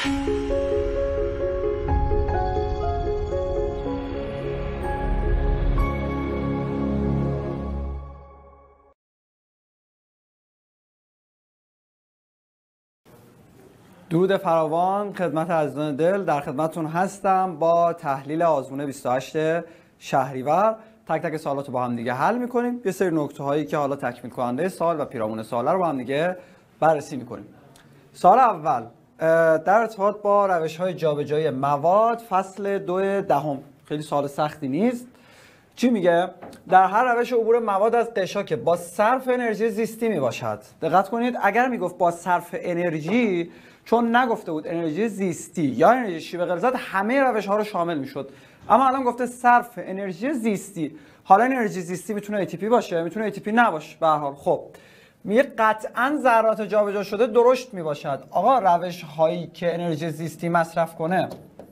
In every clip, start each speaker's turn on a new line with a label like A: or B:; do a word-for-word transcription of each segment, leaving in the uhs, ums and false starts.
A: درود فراوان خدمت عزیزان دل، در خدمتتون هستم با تحلیل آزمون بیست و هشتم شهریور. تک تک سوالات رو با هم دیگه حل میکنیم. یه سری نکته هایی که حالا تکمیل کننده سوال و پیرامون سوال رو با هم دیگه بررسی میکنیم. سوال اول در ارتباط با روش های جابجایی مواد فصل دو دهم. خیلی سوال سختی نیست. چی میگه؟ در هر روش عبور مواد از قشا که با صرف انرژی زیستی میباشد. دقت کنید، اگر میگفت با صرف انرژی، چون نگفته بود انرژی زیستی یا انرژی شیب غلظت، همه روش ها رو شامل میشد. اما الان گفته صرف انرژی زیستی. حالا انرژی زیستی میتونه ای تی پی باشه، میتونه ای تی پی نباشه. به هر حال خب میگه قطعا ذرات جابجا شده درشت میباشد. آقا روش هایی که انرژی زیستی مصرف کنه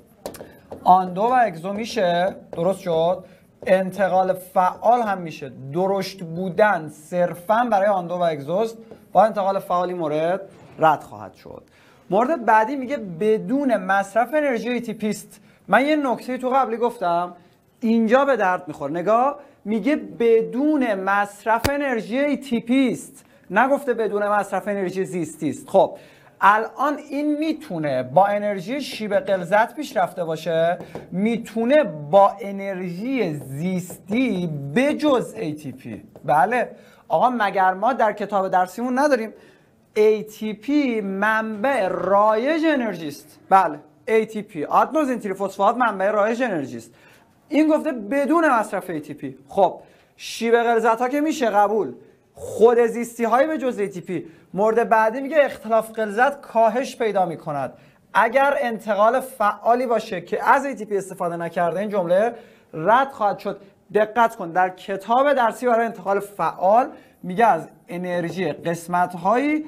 A: آندو و اگزو میشه، درست شد. انتقال فعال هم میشه. درشت بودن صرفا برای آندو و اگزوست، با انتقال فعالی مورد رد خواهد شد. مورد بعدی میگه بدون مصرف انرژی ای تی پی است. من یه نکته تو قبلی گفتم اینجا به درد میخوره. نگاه، میگه بدون مصرف انرژی ای تی پی است، نگفته بدون مصرف انرژی زیستی است. خب الان این میتونه با انرژی شیب غلظت پیش رفته باشه، میتونه با انرژی زیستی بجز ای تی پی. بله آقا، مگر ما در کتاب درسیمون نداریم ای تی پی منبع رایج انرژی است؟ بله، ای تی پی آدنوزین تریفسفات منبع رایج انرژی است. این گفته بدون مصرف ای تی پی. خب شیب غلظت ها که میشه قبول، خود زیستی های به جز ای تی پی. مورد بعدی میگه اختلاف غلظت کاهش پیدا میکند اگر انتقال فعالی باشه که از ای تی پی استفاده نکرده. این جمله رد خواهد شد. دقت کن، در کتاب درسی برای انتقال فعال میگه از انرژی قسمت هایی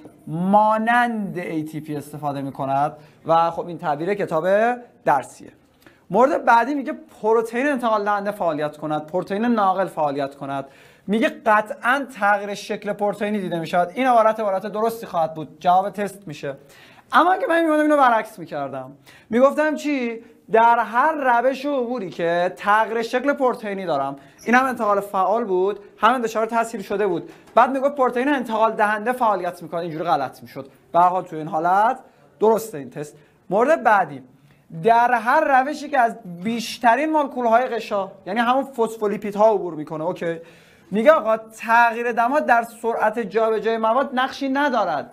A: مانند ای تی پی استفاده میکند و خب این تعبیر کتاب درسیه. مورد بعدی میگه پروتئین انتقال دهنده فعالیت کند، پروتئین ناقل فعالیت کند. میگه قطعا تغییر شکل پروتئینی دیده میشود. این عبارت عبارت درستی خواهد بود، جواب تست میشه. اما اگه من میمونم اینو برعکس میکردم، میگفتم چی؟ در هر روش عبوری که تغییر شکل پروتئینی دارم، این هم انتقال فعال بود، هم انتشار تسهیل شده بود، بعد میگفت پروتئین انتقال دهنده فعالیت میکنه، اینجوری غلط میشد. به هر حال تو این حالت درسته این تست. مورد بعدی، در هر روشی که از بیشترین مولکول های غشا، یعنی همون فسفولیپیدها عبور میکنه، اوکی، میگه آقا تغییر دما در سرعت جابجایی مواد نقشی ندارد.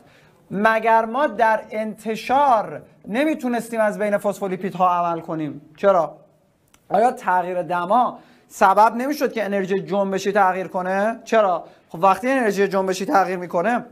A: مگر ما در انتشار نمیتونستیم از بین فسفولیپیدها عمل کنیم؟ چرا؟ آیا تغییر دما سبب نمیشد که انرژی جنبشی تغییر کنه؟ چرا؟ خب وقتی انرژی جنبشی تغییر میکنه،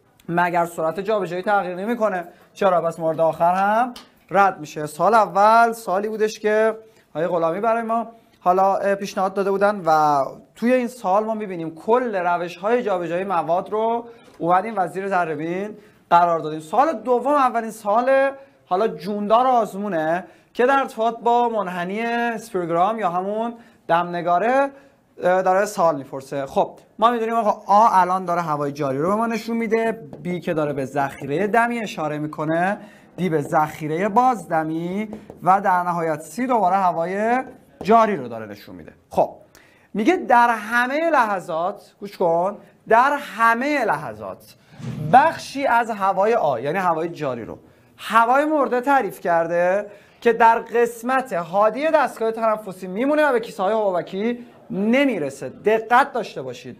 A: مگر سرعت جابجایی تغییر نمیکنه؟ چرا؟ پس مورد آخر هم رد میشه. سال اول سالی بودش که آقای غلامی برای ما حالا پیشنهاد داده بودن و توی این سال ما میبینیم کل روش های جابجایی مواد رو اومدیم وزیر ذره‌بین قرار دادیم. سال دوم اولین سال حالا جوندار آزمونه که در ارتباط با منحنی اسپیروگرام یا همون دمنگاره داره سوال میپرسه. خب ما میدونیم آقا آ الان داره هوای جاری رو به ما نشون میده، بی که داره به ذخیره دمی اشاره میکنه، دی به ذخیره بازدمی و در نهایت سی دوباره هوای جاری رو داره نشون میده. خب میگه در همه لحظات، گوش کن، در همه لحظات بخشی از هوای آ یعنی هوای جاری رو هوای مرده تعریف کرده که در قسمت هادی دستگاه تنفسی میمونه و به کیسه های حبابکی نمیرسه. دقت داشته باشید،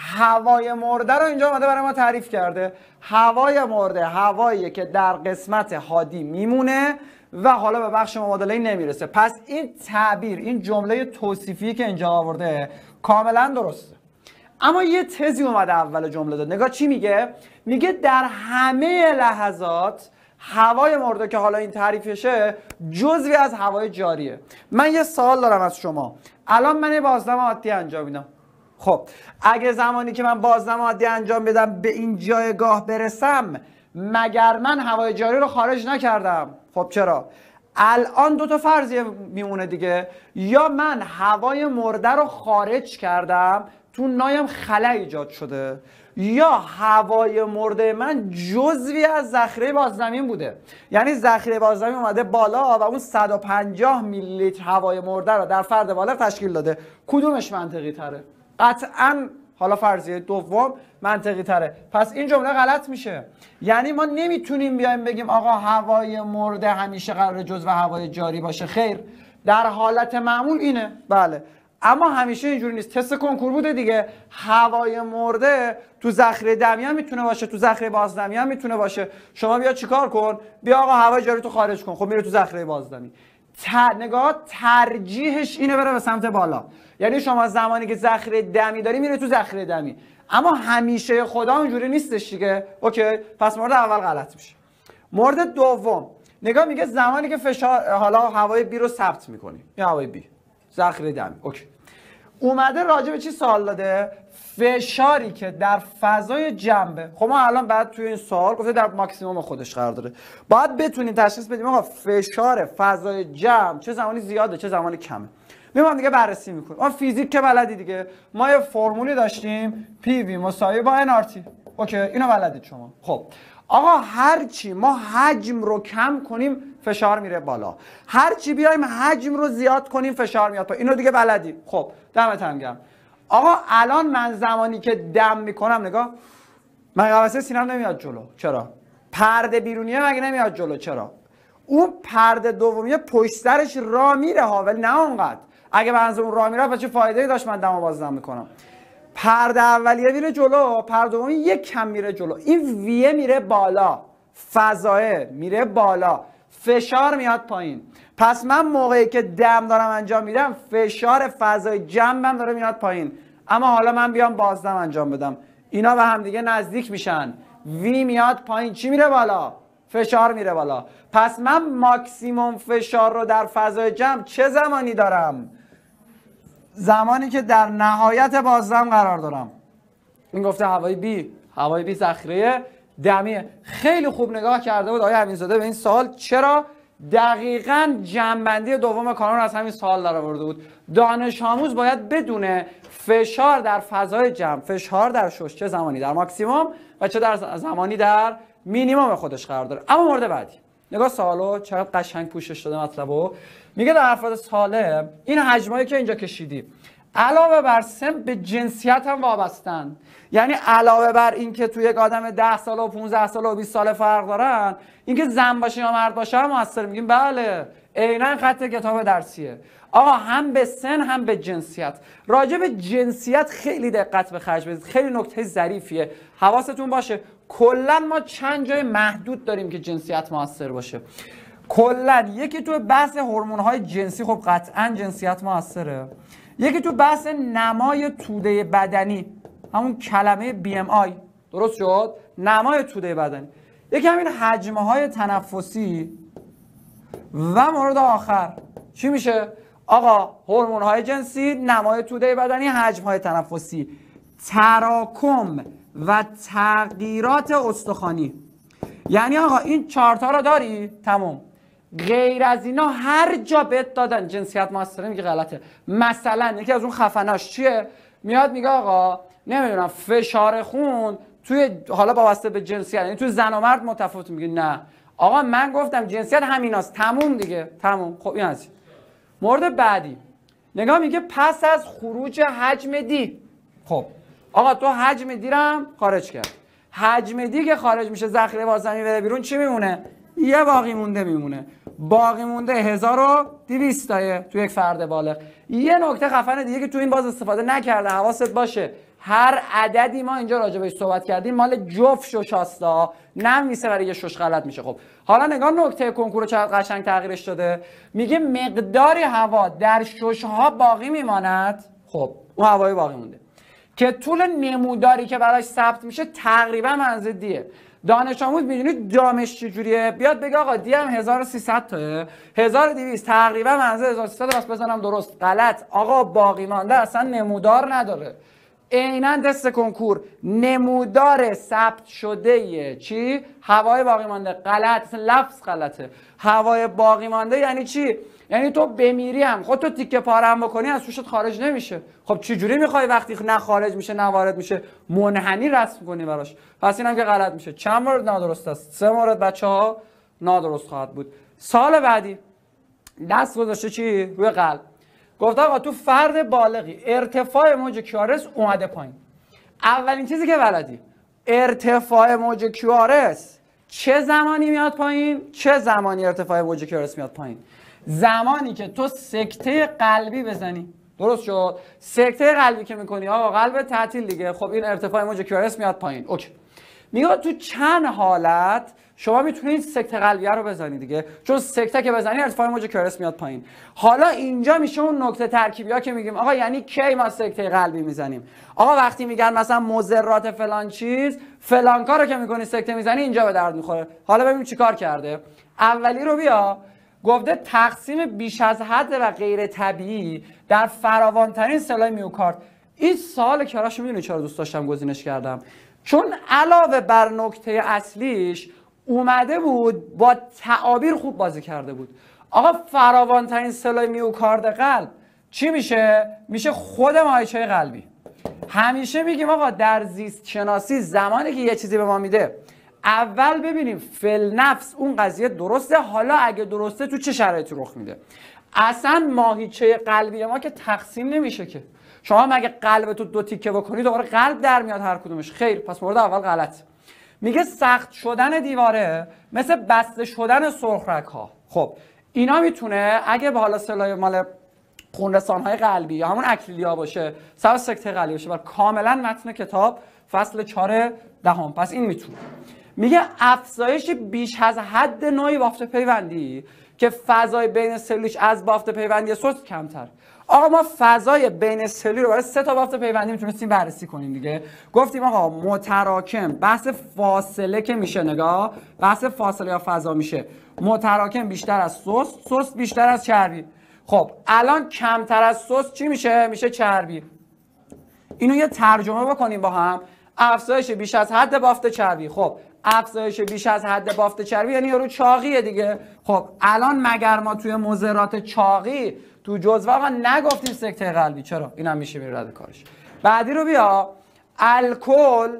A: هوای مرده رو اینجا اومده برای ما تعریف کرده. هوای مرده هواییه که در قسمت هادی میمونه و حالا به بخش مبادله نمیرسه. پس این تعبیر، این جمله توصیفی که اینجا آورده کاملا درسته. اما یه تزی اومده اول جمله داد. نگاه چی میگه؟ میگه در همه لحظات هوای مرده که حالا این تعریفشه جزوی از هوای جاریه. من یه سوال دارم از شما. الان من یه بازدم عادی انجام میدم. خب اگه زمانی که من بازدم عادی انجام بدم به این جایگاه برسم، مگر من هوای جاری رو خارج نکردم؟ خب چرا؟ الان دو تا فرضیه میمونه دیگه. یا من هوای مرده رو خارج کردم، تو نایم خلأ ایجاد شده، یا هوای مرده من جزوی از ذخیره باززمین بوده، یعنی ذخیره باززمین اومده بالا و اون صد و پنجاه میلی لیتر هوای مرده رو در فرد بالغ تشکیل داده. کدومش منطقی تره؟ قطعاً حالا فرضیه دوم منطقی تره. پس این جمله غلط میشه. یعنی ما نمیتونیم بیایم بگیم آقا هوای مرده همیشه قرار جزو هوای جاری باشه. خیر، در حالت معمول اینه، بله، اما همیشه اینجوری نیست. تست کنکور بوده دیگه، هوای مرده تو ذخیره دمی هم میتونه باشه، تو ذخیره بازدمی هم میتونه باشه. شما بیا چیکار کن؟ بیا آقا هوای جاری تو خارج کن، خب میره تو ذخیره بازدمی. نگاه ترجیحش اینه بره به سمت بالا، یعنی شما زمانی که ذخیره دمی داری میره تو ذخیره دمی، اما همیشه خدا اونجوری نیستش دیگه. اوکی، پس مورد اول غلط میشه. مورد دوم نگاه میگه زمانی که فشار حالا هوای بی رو ثبت میکنی، یا هوای بی ذخیره دمی، اوکی، اومده راجع به چی سوال داده؟ فشاری که در فضای جنبه. خب ما الان بعد توی این سوال گفته در ماکسیموم خودش قرار داره، باید بتونیم تشخیص بدیم آقا فشار فضای جمع چه زمانی زیاده چه زمانی کمه. میام دیگه بررسی میکنیم. ما فیزیک که بلدی دیگه، ما یه فرمولی داشتیم پی وی مساوی با ان آر تی. اوکی، اینو بلدید شما. خب آقا هرچی ما حجم رو کم کنیم فشار میره بالا، هرچی بیایم حجم رو زیاد کنیم فشار میاد پایین. اینو دیگه بلدی. خب دمت گرم. آقا الان من زمانی که دم میکنم نگاه، من قفسه سینم نمیاد جلو، چرا؟ پرده بیرونیه مگه نمیاد جلو، چرا؟ اون پرده دومیه پشت سرش راه میره ها، ولی نه اونقدر. اگه بنز اون راه میره چه فایده‌ای داشت من دمو بازدم میکنم؟ پرده اولیه میره جلو، پرده دومی یک کم میره جلو، این ویه میره بالا، فضایه میره بالا، فشار میاد پایین. پس من موقعی که دم دارم انجام میدم فشار فضای جنبم داره میاد پایین، اما حالا من بیام بازدم انجام بدم، اینا به هم دیگه نزدیک میشن، وی میاد پایین، چی میره بالا؟ فشار میره بالا. پس من ماکسیموم فشار رو در فضای جمع چه زمانی دارم؟ زمانی که در نهایت بازدم قرار دارم. این گفته هوای بی، هوای بی ذخیره دمیه. خیلی خوب نگاه کرده بود آقای امینزاده به این سوال، چرا؟ دقیقاً جمع‌بندی دوم کانون از همین سوال در آورده بود. دانش آموز باید بدونه فشار در فضای جمع، فشار در شش چه زمانی در ماکسیموم و چه در زمانی در مینیمم خودش قرار داره. اما مورد بعدی نگاه سوالو چقدر قشنگ پوشش داده مطلبو. میگه در افراد سالم این حجمایی که اینجا کشیدی علاوه بر سن به جنسیت هم وابستن، یعنی علاوه بر این که توی یک آدم ده ساله و پانزده ساله و بیست ساله فرق دارن، اینکه زن باشه یا مرد باشه هم موثر. میگیم بله، عیناً خط کتاب درسیه. آقا هم به سن هم به جنسیت. راجع به جنسیت خیلی دقت به خرج بدید، خیلی نکته ظریفیه، حواستون باشه. کلا ما چند جای محدود داریم که جنسیت موثر باشه. کلا یکی تو بحث هورمون‌های جنسی، خب قطعاً جنسیت موثره. یکی تو بحث نمای توده بدنی، همون کلمه بی ام آی، درست شد؟ نمای توده بدنی. یکی همین حجم‌های تنفسی و مورد آخر چی میشه؟ آقا هورمون‌های جنسی، نمای توده بدنی، حجم‌های تنفسی، تراکم و تغییرات استخوانی. یعنی آقا این چهار تا رو داری تمام. غیر از اینا هر جا بهت دادن جنسیت موثره میگه غلطه. مثلا یکی از اون خفناش چیه؟ میاد میگه آقا نمیدونم فشار خون توی حالا وابسته به جنسیت، یعنی توی زن و مرد متفاوت. میگه نه آقا من گفتم جنسیت همیناست، تموم دیگه، تموم. خب این از مورد بعدی نگاه میگه پس از خروج حجم دی. خب آقا تو حجم دی رو خارج کرد، حجم دی که خارج میشه ذخیره باززمین بره بیرون، چی میمونه؟ یه باقی مونده میمونه. باقی مونده هزار و دویست تایه تو یک فرد بالغ. یه نکته خفن دیگه که تو این باز استفاده نکرده، حواست باشه، هر عددی ما اینجا راجع بهش صحبت کردیم مال جفت ششاستا، نمیشه برای یه شش غلط میشه. خب حالا نگاه نکته کنکور رو چقدر قشنگ تغییرش داده. میگه مقداری هوا در ششها باقی میماند. خب اون هوای باقی مونده که طول نموداری که براش ثبت میشه تقریبا منزل دیه. دانش آموز میدونید دامش چجوریه؟ بیاد بگه آقا دی هم هزار و سیصد تاه، هزار و دویست تقریبا منزل هزار و سیصد، بس بزنم درست غلط. آقا باقی مانده اصلا نمودار نداره. عیناً تست کنکور نمودار ثبت شده چی؟ هوای باقی مانده. غلط، لفظ غلطه. هوای باقی مانده یعنی چی؟ یعنی تو بمیری هم خودتو تیکه پاره هم بکنی از توشت خارج نمیشه. خب چه جوری میخوای وقتی نه خارج میشه نه وارد میشه منحنی رسم کنی براش؟ پس اینم که غلط میشه. چند مورد نادرست است؟ سه مورد بچه‌ها نادرست خواهد بود. سال بعدی دست گذاشته چی؟ روی قلب. گفت آقا تو فرد بالغی ارتفاع موج کیارس اومده پایین. اولین چیزی که بلدی ارتفاع موج کیارس چه زمانی میاد پایین؟ چه زمانی ارتفاع موج کیارس میاد پایین؟ زمانی که تو سکته قلبی بزنی. درست شد؟ سکته قلبی که میکنی آقا قلب تعطیل دیگه، خب این ارتفاع موج کیارس میاد پایین. اوکی. میگه تو چند حالت شما میتونید سکته قلبیه رو بزنی دیگه، چون سکته که بزنی ارتفاع موج کیارس میاد پایین. حالا اینجا میشه اون نکته ترکیبی ها که میگیم آقا یعنی کی ما سکته قلبی میزنیم؟ آقا وقتی میگن مثلا مضرات فلان چیز فلان کارو که میکنی سکته میزنی اینجا به درد میخوره. حالا ببین چیکار کرده. اولی رو بیا گفته تقسیم بیش از حد و غیر طبیعی در فراوانترین سلول میوکارد. این سوال کراشو میدونی چرا دوست داشتم گزینش کردم؟ چون علاوه بر نکته اصلیش اومده بود با تعابیر خوب بازی کرده بود. آقا فراوانترین سلول میوکارد قلب چی میشه؟ میشه خود ماهیچه قلبی. همیشه میگیم آقا در زیست شناسی زمانی که یه چیزی به ما میده اول ببینیم فل نفس اون قضیه درسته، حالا اگه درسته تو چه شرایطی رخ میده. اصلا ماهیچه قلبی ما که تقسیم نمیشه که. شما مگه قلب تو دو تیکه بکنی دوباره قلب در میاد هر کدومش؟ خیر. پس مورد اول غلط. میگه سخت شدن دیواره مثل بسته شدن سرخرگ ها. خب اینا میتونه اگه به حالا سلای مال خونرسان های قلبی یا همون اکلیلیا باشه سبب سکته قلبی باشه و کاملا متن کتاب فصل چهار دهم. پس این میتونه. میگه افزایش بیش از حد نوعی بافت پیوندی که فضای بین سلولیش از بافت پیوندی سست کمتر. آقا ما فضای بین سلول رو برای سه تا بافت پیوندی میتونستیم بررسی کنیم دیگه. گفتیم آقا متراکم، بحث فاصله که میشه، نگاه بحث فاصله یا فضا میشه متراکم بیشتر از سست، سست بیشتر از چربی. خب الان کمتر از سست چی میشه؟ میشه چربی. اینو یه ترجمه بکنیم با هم. افزایش بیش از حد بافت چربی. خب افزایش بیش از حد بافت چربی یعنی یارو چاقیه دیگه. خب الان مگر ما توی مضرات چاقی تو جزوه آقا نگفتیم سکته قلبی؟ چرا؟ اینم میشه میره رد کارش. بعدی رو بیا. الکل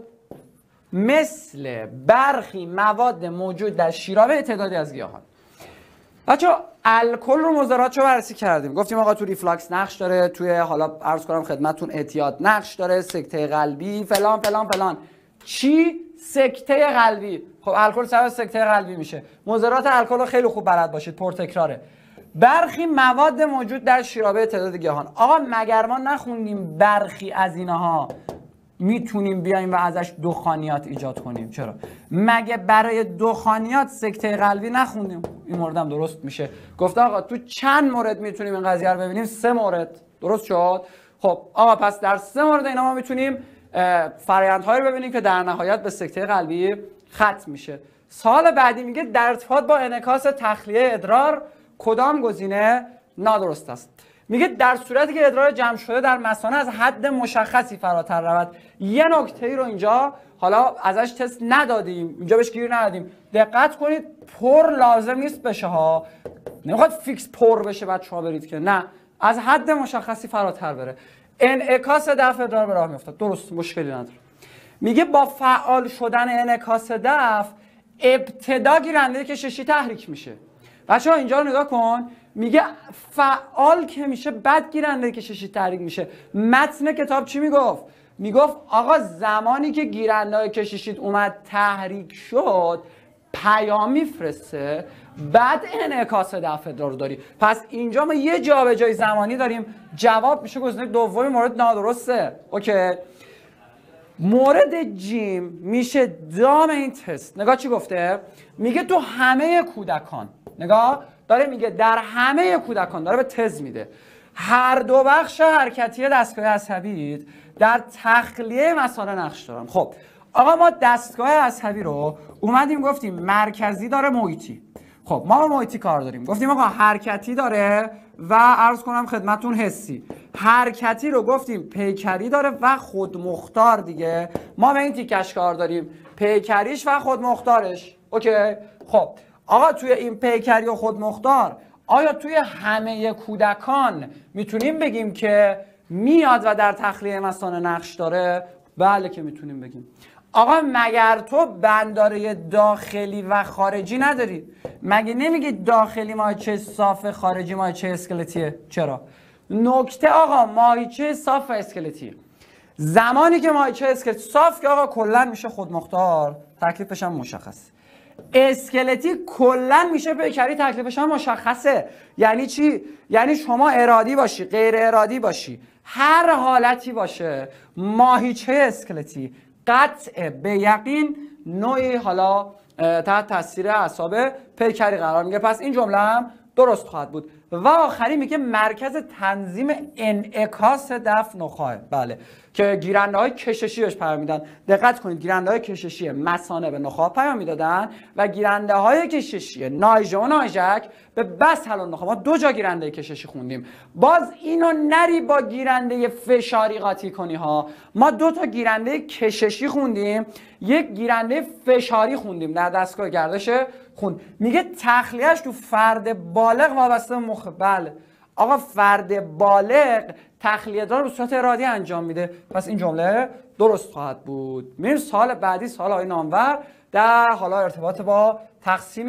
A: مثل برخی مواد موجود در شیرابه تعدادی از گیاهان. بچه‌ها الکل رو مضرات رو بررسی کردیم. گفتیم آقا تو ریفلاکس نقش داره، توی حالا عرض کنم خدمتتون اعتیاد نقش داره، سکته قلبی فلان فلان فلان. چی؟ سکته قلبی. خب الکل سبب سکته قلبی میشه. مضرات الکل رو خیلی خوب بلد باشید، پرتکراره. برخی مواد موجود در شیرابه تعداد گیاهان. آقا مگر ما نخوندیم برخی از اینها میتونیم بیایم و ازش دخانیات ایجاد کنیم؟ چرا؟ مگه برای دخانیات سکته قلبی نخوندیم؟ این موردم درست میشه. گفته آقا تو چند مورد میتونیم این قضیه رو ببینیم؟ سه مورد. درست شد؟ خب آقا پس در سه مورد اینا ما میتونیم فرآیندهایی رو ببینیم که در نهایت به سکته قلبی ختم میشه. سال بعدی میگه در ارتباط با انعکاس تخلیه ادرار کدام گزینه نادرست است؟ میگه در صورتی که ادرار جمع شده در مثانه از حد مشخصی فراتر رود. یه نکته ای رو اینجا حالا ازش تست ندادیم، اینجا بهش گیر ندادیم. دقت کنید پر لازم نیست بشه ها. نمیخواد فیکس پر بشه بعد شما برید که نه، از حد مشخصی فراتر بره. انعکاس دفع ادرار به راه میافتد. درست، مشکلی نداره. میگه با فعال شدن انعکاس دفع ابتدا گیرنده کششی تحریک میشه. بچه‌ها اینجا رو نگاه کن. میگه فعال که میشه بعد گیرنده کششی تحریک میشه. متن کتاب چی میگفت؟ میگفت آقا زمانی که گیرنده کششیت اومد تحریک شد پیام میفرسته بعد انعکاس دفع ادرار داری. پس اینجا ما یه جابجایی زمانی داریم. جواب میشه گزینه دومی مورد نادرسته. اوکی. مورد جیم میشه دام این تست. نگاه چی گفته؟ میگه تو همه کودکان، نگاه داره میگه در همه کودکان داره به تز میده، هر دو بخش حرکتی دستگاه عصبی در تخلیه مثانه نقش دارن. خب آقا ما دستگاه عصبی رو اومدیم گفتیم مرکزی داره محیطی. خب ما با محیطی کار داریم، گفتیم آقا حرکتی داره و عرض کنم خدمتتون حسی. حرکتی رو گفتیم پیکری داره و خودمختار دیگه. ما به این تیکش کار داریم، پیکریش و خودمختارش. اوکی. خب آقا توی این پیکری و خودمختار آیا توی همه کودکان میتونیم بگیم که میاد و در تخلیه مثانه نقش داره؟ بله که میتونیم بگیم. آقا مگر تو بنداره داخلی و خارجی نداری؟ مگه نمیگی داخلی ماهیچه صاف، خارجی ماهیچه اسکلتیه؟ چرا؟ نکته آقا ماهیچه صاف و اسکلتیه. زمانی که ماهیچه اسکلتی صاف که آقا کلا میشه خودمختار، تکلیفش هم مشخصه. اسکلتی کلا میشه پیکری، تکلیفش هم مشخصه. یعنی چی؟ یعنی شما ارادی باشی، غیر ارادی باشی، هر حالتی باشه، ماهیچه اسکلتی قطع به یقین نوعی حالا تحت تاثیر اعصاب پیکری قرار میگیره. پس این جمله هم درست خواهد بود. و آخری میگه مرکز تنظیم انعکاس دفع نخاع. بله که گیرنده های کششی بهش پیام میدن. دقت کنید، گیرنده های کششی مثانه به نخاع پیام میدادن و گیرنده های کششی نایژه و نایژک به بسط النخاع. ما دو جا گیرنده کششی خوندیم، باز اینو نری با گیرنده فشاری قاطی کنی ها. ما دو تا گیرنده کششی خوندیم، یک گیرنده فشاری خوندیم در دستگاه گردش خون. میگه تخلیهش تو فرد بالغ وابسته به مخ. بله آقا فرد بالغ تخلیه دار به صورت ارادی انجام میده. پس این جمله درست خواهد بود. میریم سوال بعدی، سوال آقای نامور در حالا ارتباط با تقسیم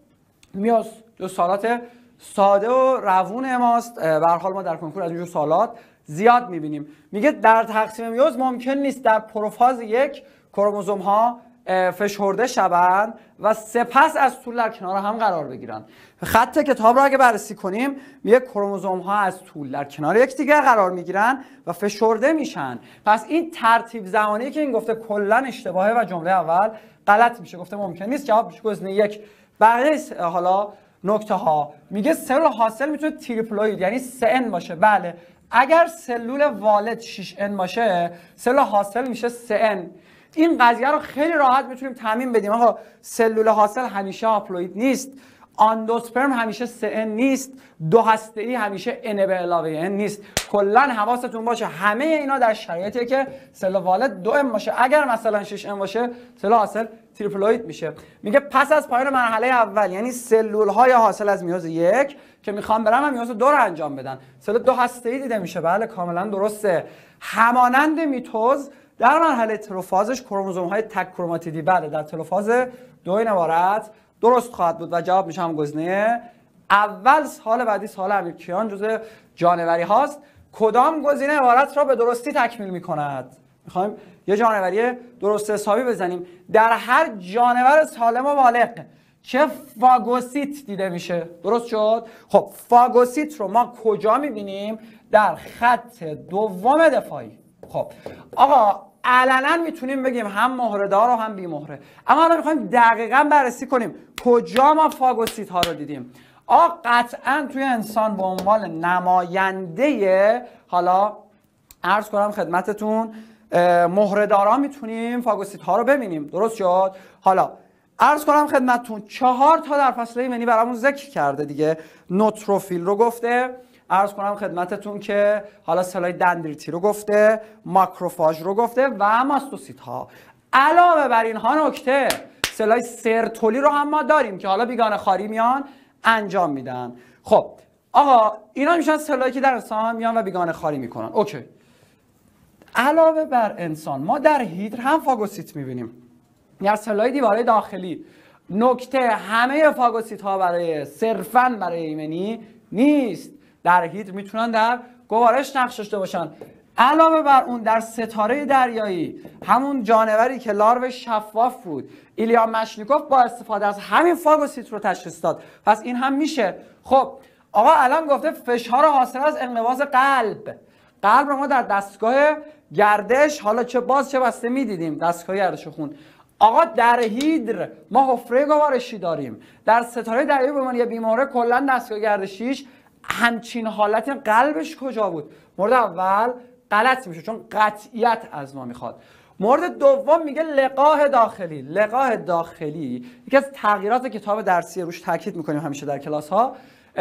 A: میاز. جو سوالات ساده و روون ماست، به هر حال ما در کنکور از اینجور سوالات زیاد میبینیم. میگه در تقسیم میاز ممکن نیست در پروفاز یک کروموزوم ها فشرده شوند و سپس از طول در کنار هم قرار بگیرن. خط کتاب رو اگه بررسی کنیم میگه کروموزوم ها از طول در کنار یکدیگر قرار میگیرن و فشرده میشن. پس این ترتیب زمانی که این گفته کلا اشتباهه و جمله اول غلط میشه. گفته ممکن نیست، جواب میشه گزینه یک. بقیه حالا نکته ها میگه سلول حاصل میتونه تریپلوید یعنی سه ان باشه. بله اگر سلول والد شش ان باشه سلول حاصل میشه سه ان. این قضیه رو خیلی راحت میتونیم تعمیم بدیم. آقا سلول حاصل همیشه هاپلوید نیست، آندوسپرم همیشه سه ان نیست، دو هسته ای همیشه ان به علاوه ان نیست. کلا حواستون باشه همه اینا در شرایطی که سلول والد دو ان باشه. اگر مثلا شش ان باشه سلول حاصل تریپلوید میشه. میگه پس از پایان مرحله اول یعنی سلول های حاصل از میاز یک که میخوام برم هم میاز دو رو انجام بدن، سلول دو هسته ای دیده میشه. بله کاملا درسته. همانند میتوز در مرحله تلوفازش کروموزوم های تک کروماتیدی بله در تلوفاز دو این عبارت درست خواهد بود و جواب میشه هم گزینه اول. سال بعدی سال امیرکیان جزء جانوری هاست. کدام گزینه عبارت را به درستی تکمیل میکند؟ میخوایم یه جانوری درست حسابی بزنیم. در هر جانور سالم و بالغ چه فاگوسیت دیده میشه؟ درست شد؟ خب فاگوسیت رو ما کجا میبینیم؟ در خط دوم دفاعی. خب آقا علنا میتونیم بگیم هم مهره‌دار و هم بی مهره، اما الان میخوایم دقیقاً بررسی کنیم کجا ما فاگوسیت ها رو دیدیم. آقا قطعاً توی انسان به عنوان نماینده حالا عرض کنم خدمتتون مهره‌دارا میتونیم فاگوسیت ها رو ببینیم. درست شد؟ حالا عرض کنم خدمتتون چهار تا در فصل ایمنی برامون ذکر کرده دیگه. نوتروفیل رو گفته، عرض کنم خدمتتون که حالا سلای دندریتی رو گفته، ماکروفاژ رو گفته و ماستوسیت ها. علاوه بر اینها نکته سلای سرتولی رو هم ما داریم که حالا بیگانه خاری میان انجام میدن. خب آقا اینا میشن سلایی که در انسان میان و بیگانه خاری میکنن. اوکی. علاوه بر انسان ما در هیدر هم فاگوسیت میبینیم، یا سلای دیواره داخلی. نکته همه فاگوسیت ها برای صرفاً برای ایمنی نیست. در هیدر میتونن در گوارش نقش داشته باشن. علاوه بر اون در ستاره دریایی همون جانوری که لارو شفاف بود ایلیا مشنیکوف با استفاده از همین فاگوسیت رو تشخیص داد. پس این هم میشه. خب آقا الان گفته فشار حاصل از انقباض قلب. قلب رو ما در دستگاه گردش حالا چه باز چه بسته میدیدیم، دستگاه گردش خون. آقا در هیدر ما حفره گوارشی داریم. در ستاره دریایی به عنوان یه بیماره کلا دستگاه گردشیش همچین حالت قلبش کجا بود؟ مورد اول غلط میشه چون قطعیت از ما میخواد. مورد دوم میگه لقاح داخلی. لقاح داخلی یکی از تغییرات کتاب درسی، روش تاکید میکنیم همیشه در کلاس ها.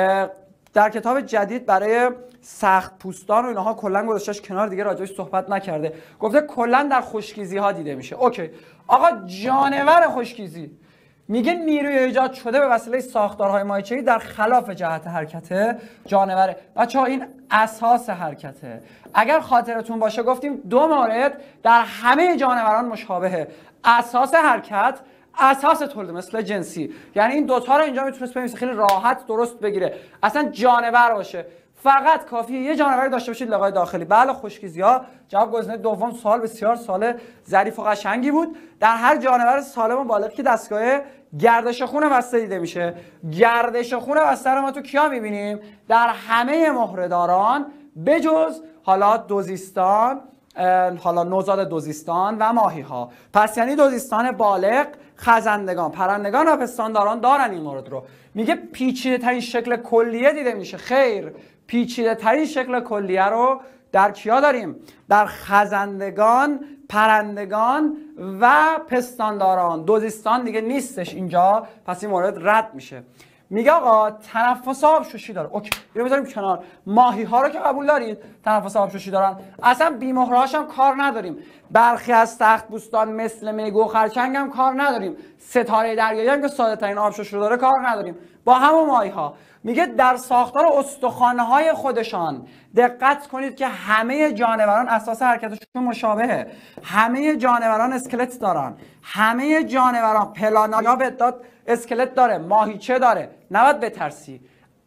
A: در کتاب جدید برای سخت پوستان و اینها کلا گذاشتش کنار، دیگه راجعش صحبت نکرده. گفته کلا در خشکیزی ها دیده میشه. اوکی آقا، جانور خشکیزی میگه نیروی ایجاد شده به وسیله ساختارهای مایچه‌ای در خلاف جهت حرکت جانوره. بچه‌ها این اساس حرکته. اگر خاطرتون باشه گفتیم دو مورد در همه جانوران مشابهه: اساس حرکت، اساس تولید، مثل جنسی. یعنی این دوتا رو اینجا میتونست بنویسه خیلی راحت درست بگیره، اصلا جانور باشه. فقط کافیه یه جانوری داشته باشید لقاح داخلی. بله خشکیزی‌ها. جواب گزینه دوم. سوال بسیار سوال ظریف و قشنگی بود. در هر جانور سالم و بالغ که دستگاه گردش خون بسته دیده میشه. گردش خون بسته رو ما تو کیا میبینیم؟ در همه مهره‌داران بجز حالا دوزیستان، حالا نوزاد دوزیستان و ماهی ها. پس یعنی دوزیستان بالغ، خزندگان، پرندگان و پستانداران دارن این مورد رو. میگه پیچیده ترین شکل کلیه دیده میشه. خیر، پیچیده ترین شکل کلیه رو در کیا داریم؟ در خزندگان، پرندگان و پستانداران. دوزیستان دیگه نیستش اینجا، پس این مورد رد میشه. میگه آقا تنفس آبشوشی داره. اوکی، اینو بذاریم کنار. ماهی ها رو که قبول دارید تنفس آبشوشی دارن، اصلا بی‌مهره‌هاش هم کار نداریم. برخی از سخت‌پوستان مثل میگو و خرچنگ هم کار نداریم. ستاره دریایی هم که ساده ترین آبشوشی رو داره کار نداریم. با همون ماهی ها میگه در ساختار استخوان‌های خودشان دقت کنید که همه جانوران اساس حرکتشون مشابهه. همه جانوران اسکلت دارن. همه جانوران پلانایا به داد اسکلت داره، ماهیچه داره، نباید بترسی.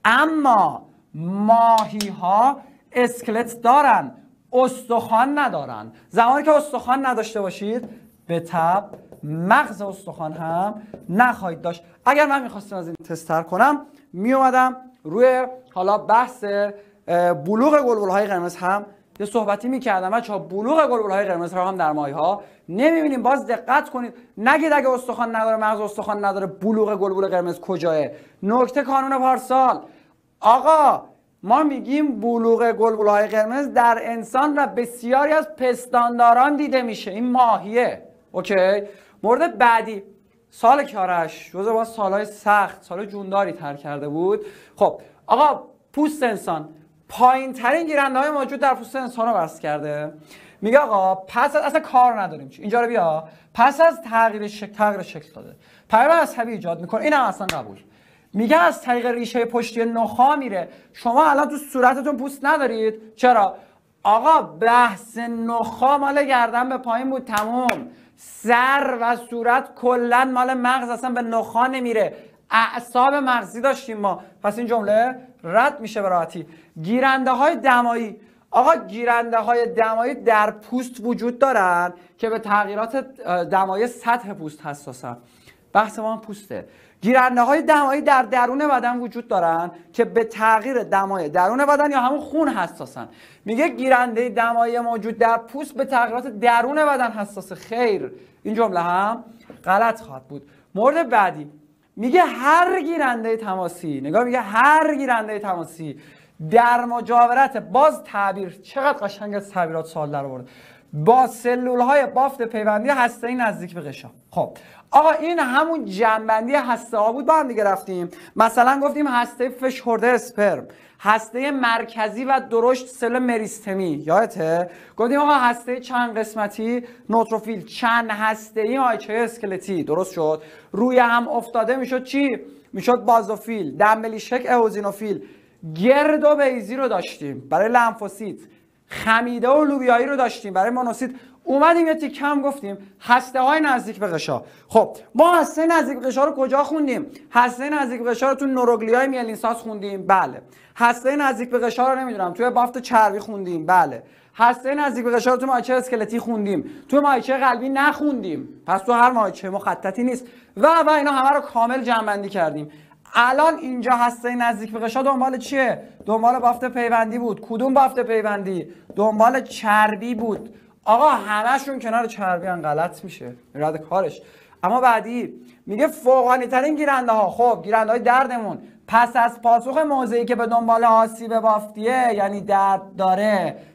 A: اما ماهی ها اسکلت دارن، استخوان ندارن. زمانی که استخوان نداشته باشید به تبع مغز استخوان هم نخواهید داشت. اگر من میخواستم از این تستر کنم می اومدم روی حالا بحث بلوغ گلبول‌های قرمز هم یه صحبتی میکردم. بچه‌ها بلوغ گلبول‌های قرمز رو هم در ماهی‌ها نمیبینیم. باز دقت کنید، نگید اگه استخوان نداره، مغز استخوان نداره، بلوغ گلبول قرمز کجاه؟ نکته کانون پارسال. آقا ما میگیم بلوغ گلبول‌های قرمز در انسان و بسیاری از پستانداران دیده میشه. این ماهیه. اوکی. مورد بعدی سال کیارش جزو با سالهای سخت، سال جونداری تر کرده بود. خب آقا پوست انسان پایین ترین گیرنده های موجود در پوست انسان رو بحث کرده. میگه آقا پس از اصلا کار نداریم چی. اینجا رو بیا. پس از تغییر شکل تغییر شکل داده، پیام عصبی ایجاد میکنه. اینم اصلا قبول. میگه از طریق ریشه پشتی نخاع میره. شما الان تو صورتتون پوست ندارید. چرا؟ آقا بحث نخاع مال گردن به پایین بود، تموم. سر و صورت کلا مال مغز، اصلا به نخاع نمیره. اعصاب مغزی داشتیم ما. پس این جمله رد میشه به راحتی. گیرنده های دمایی. آقا گیرنده های دمایی در پوست وجود دارن که به تغییرات دمایی سطح پوست حساسن. بحث ما هم پوسته. گیرنده های دمایی در درون بدن وجود دارن که به تغییر دمای درون بدن یا همون خون حساسن. میگه گیرنده دمایی موجود در پوست به تغییرات درون بدن حساسه. خیر، این جمله هم غلط خواهد بود. مورد بعدی میگه هر گیرنده تماسی، نگاه میگه هر گیرنده تماسی در مجاورت، باز تعبیر چقدر قشنگ از تعبیرات سوال در آورد، با سلول های بافت پیوندی هسته‌ای نزدیک به غشا. خب آقا این همون جنبندی هسته ها بود، با هم دیگه رفتیم. مثلا گفتیم هسته فشرده اسپرم، هسته مرکزی و درشت سل مریستمی، یادته؟ گفتیم آقا هسته چند قسمتی نوتروفیل، چند هسته‌ای مایچه اسکلتی، درست شد. روی هم افتاده میشد چی؟ میشد بازوفیل، دمبلی شک اوزینوفیل. گرد و بیضی رو داشتیم برای لمفوسیت، خمیده و لوبیایی رو داشتیم برای مونوسیت. اومدیم یه تیکه هم گفتیم هسته های نزدیک به غشا. خب ما هسته نزدیک به غشا رو کجا خوندیم؟ هسته نزدیک به غشا رو تو نوروگلیای میلینساس خوندیم. بله. هسته نزدیک به غشا رو نمیدونم توی بافت چربی خوندیم. بله. هسته نزدیک به غشا رو تو مایچه اسکلتی خوندیم، تو مایچه قلبی نخوندیم. پس تو هر مایچه مخططی نیست و و اینا همه رو کامل جمع کردیم. الان اینجا هسته نزدیک به غشا دنبال چیه؟ دنبال بافت پیوندی بود. کدوم بافت پیوندی؟ دنبال چربی بود. آقا همشون کنار چربی ان، غلط میشه، رد کارش. اما بعدی میگه فوقانی ترین گیرنده ها. خب گیرنده های دردمون پس از پاسخ موضعی که به دنبال آسیب بافتیه، یعنی درد داره،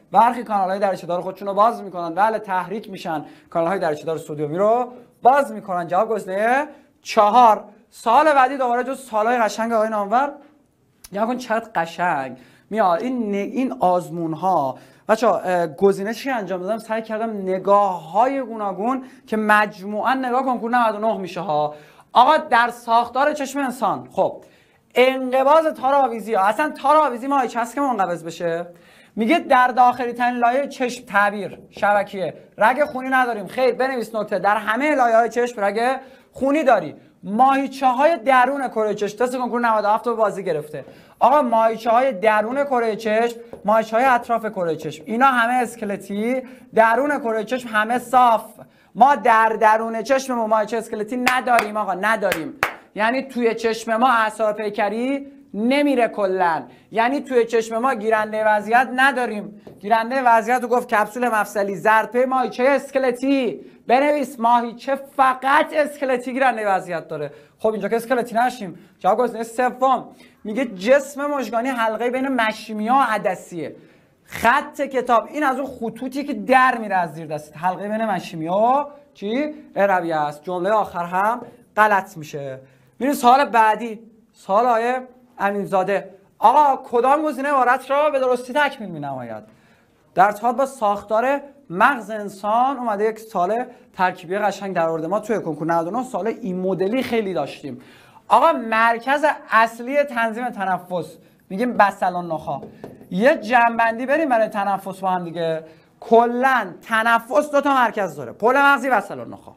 A: برخی کانال‌های دریچه‌دار خودشون رو باز میکنن، بله تحریک میشن، کانال‌های دریچه‌دار سدیومی رو باز میکنن. جواب گزینه چهار. سال بعدی دوباره جز سال‌های قشنگ آقای نامور، یا کن چقدر قشنگ میاد این این آزمون ها. بچه‌ها گزینه چی انجام دادم؟ سعی کردم نگاه های گوناگون که مجموعاً نگاه کنکور نود و نه میشه ها. آقا در ساختار چشم انسان، خب انقباض تار آویزی ها، اصلا تار آویزی ماهیچه هست که منقبض بشه؟ میگه در داخلی ترین لایه چشم تعبیر شبکیه، رگ خونی نداریم. خیر، بنویس نکته، در همه لایه های چشم رگ خونی داری. ماهیچه های درون کره چشم، تست کنکور نود و هفت رو بازی گرفته. آقا ماهیچه های درون کره چشم، ماهیچه های اطراف کره چشم، اینا همه اسکلتی، درون کره چشم همه صاف. ما در درون چشم ما ماهیچه اسکلتی نداریم آقا، نداریم. یعنی توی چشم ما اعصاب پیکری نمیره کلن، یعنی توی چشم ما گیرنده وضعیت نداریم. گیرنده وضعیت رو گفت کپسول مفصلی، زردپی ماهیچه اسکلتی. بنویس ماهیچه فقط اسکلتی گیرنده وضعیت داره. خب اینجا که اسکلتی نشیم. جواب گزینه سوم. میگه جسم مژگانی حلقه بین مشیمیا و عدسیه. خط کتاب این از اون خطوطی که در میره از زیر دست، حلقه بین مشیمیا چی؟ رویه است. جمله آخر هم غلط میشه. میریم سوال بعدی، سوال آیه امینزاده. آقا کدام گزینه عبارت را به درستی تکمیل می‌نماید؟ در ارتباط با ساختار مغز انسان اومده یک سال ترکیبی قشنگ در آورده. ما توی کنکور نود و نه سال این مدلی خیلی داشتیم. آقا مرکز اصلی تنظیم تنفس میگیم بسل النخاع. یه جنبندی بریم برای تنفس با هم دیگه. کلا تنفس دو تا مرکز داره، پل مغزی، بسل النخاع.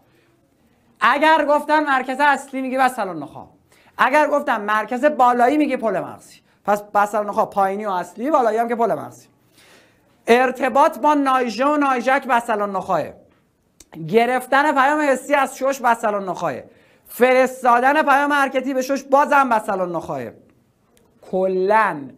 A: اگر گفتم مرکز اصلی میگه بسل النخاع، اگر گفتم مرکز بالایی میگه پل مغزی. پس بسل النخاع پایینی و اصلی، بالایی هم که پل مغزی. ارتباط با نایژه و نایژک بسل النخاع، گرفتن پیام حسی از شش بسل النخاع، فرستادن پیام حرکتی به شش بازم بسل النخاع. کلن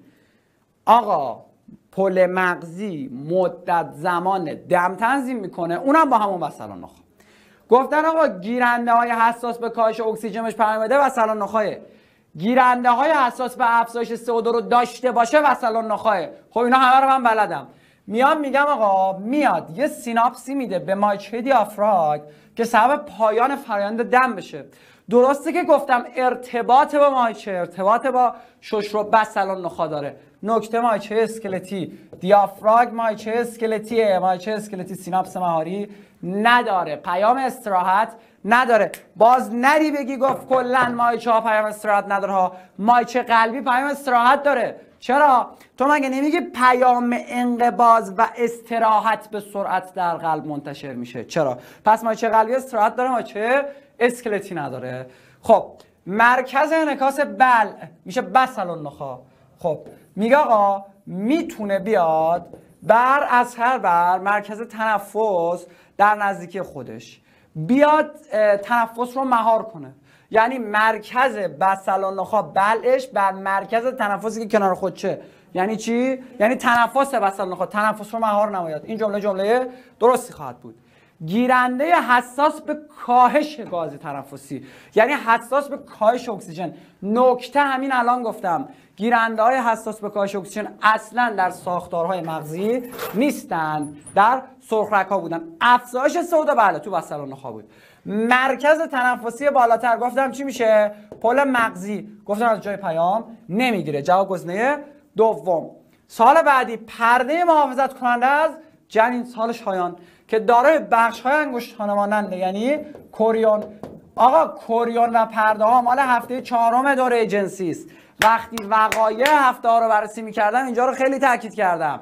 A: آقا پل مغزی مدت زمان دم تنظیم میکنه، اونم با همون بسل النخاع. گفتن آقا گیرنده های حساس به کاهش اکسیژنش پیام بده بسل النخاع، گیرنده های حساس به افزایش سه او دو رو داشته باشه بسل النخاع. خب اینا همه رو من بلدم. میام میگم آقا میاد یه سیناپسی میده به مایچه دیافراگم که سبب پایان فرآیند دم بشه. درسته که گفتم ارتباط با مایچه، ارتباط با ششرو بسل النخاع داره. نکته مایچه اسکلتی، دیافراگم مایچه اسکلتیه، مایچه اسکلتی سیناپس مهاری نداره، پیام استراحت نداره. باز نری بگی گفت کلا مایچه ها پیام استراحت نداره ها، مایچه قلبی پیام استراحت داره. چرا؟ تو مگه نمیگی پیام انقباض و استراحت به سرعت در قلب منتشر میشه؟ چرا؟ پس مایچه قلبی استراحت داره، مایچه اسکلتی نداره. خب مرکز انعکاس بلع میشه بسل النخاع. خب میگه آقا میتونه بیاد بر اثر بر مرکز تنفس در نزدیکی خودش بیاد تنفس رو مهار کنه. یعنی مرکز بسل النخاع بلعش بر مرکز تنفسی که کنار خودشه. یعنی چی؟ یعنی تنفس بسل النخاع تنفس رو مهار نماید. این جمله جمله درستی خواهد بود. گیرنده حساس به کاهش گاز تنفسی، یعنی حساس به کاهش اکسیژن. نکته همین الان گفتم گیرنده های حساس به کاهش اکسیژن اصلا در ساختارهای مغزی نیستند، در سرخرگ ها بودن. افزایش سه او دو بله تو بسل النخاع بود. مرکز تنفسی بالاتر گفتم چی میشه؟ پل مغزی. گفتم از جای پیام نمیگیره. جواب گزینه دوم. سال بعدی پرده محافظت کننده از جنین سال شایان که دارای بخش های انگشتانه ماننده، یعنی کوریون. آقا کوریون و پرده ها مال هفته چهارم دوره جنسی است. وقتی وقایع هفته ها رو بررسی می‌کردم اینجا رو خیلی تاکید کردم.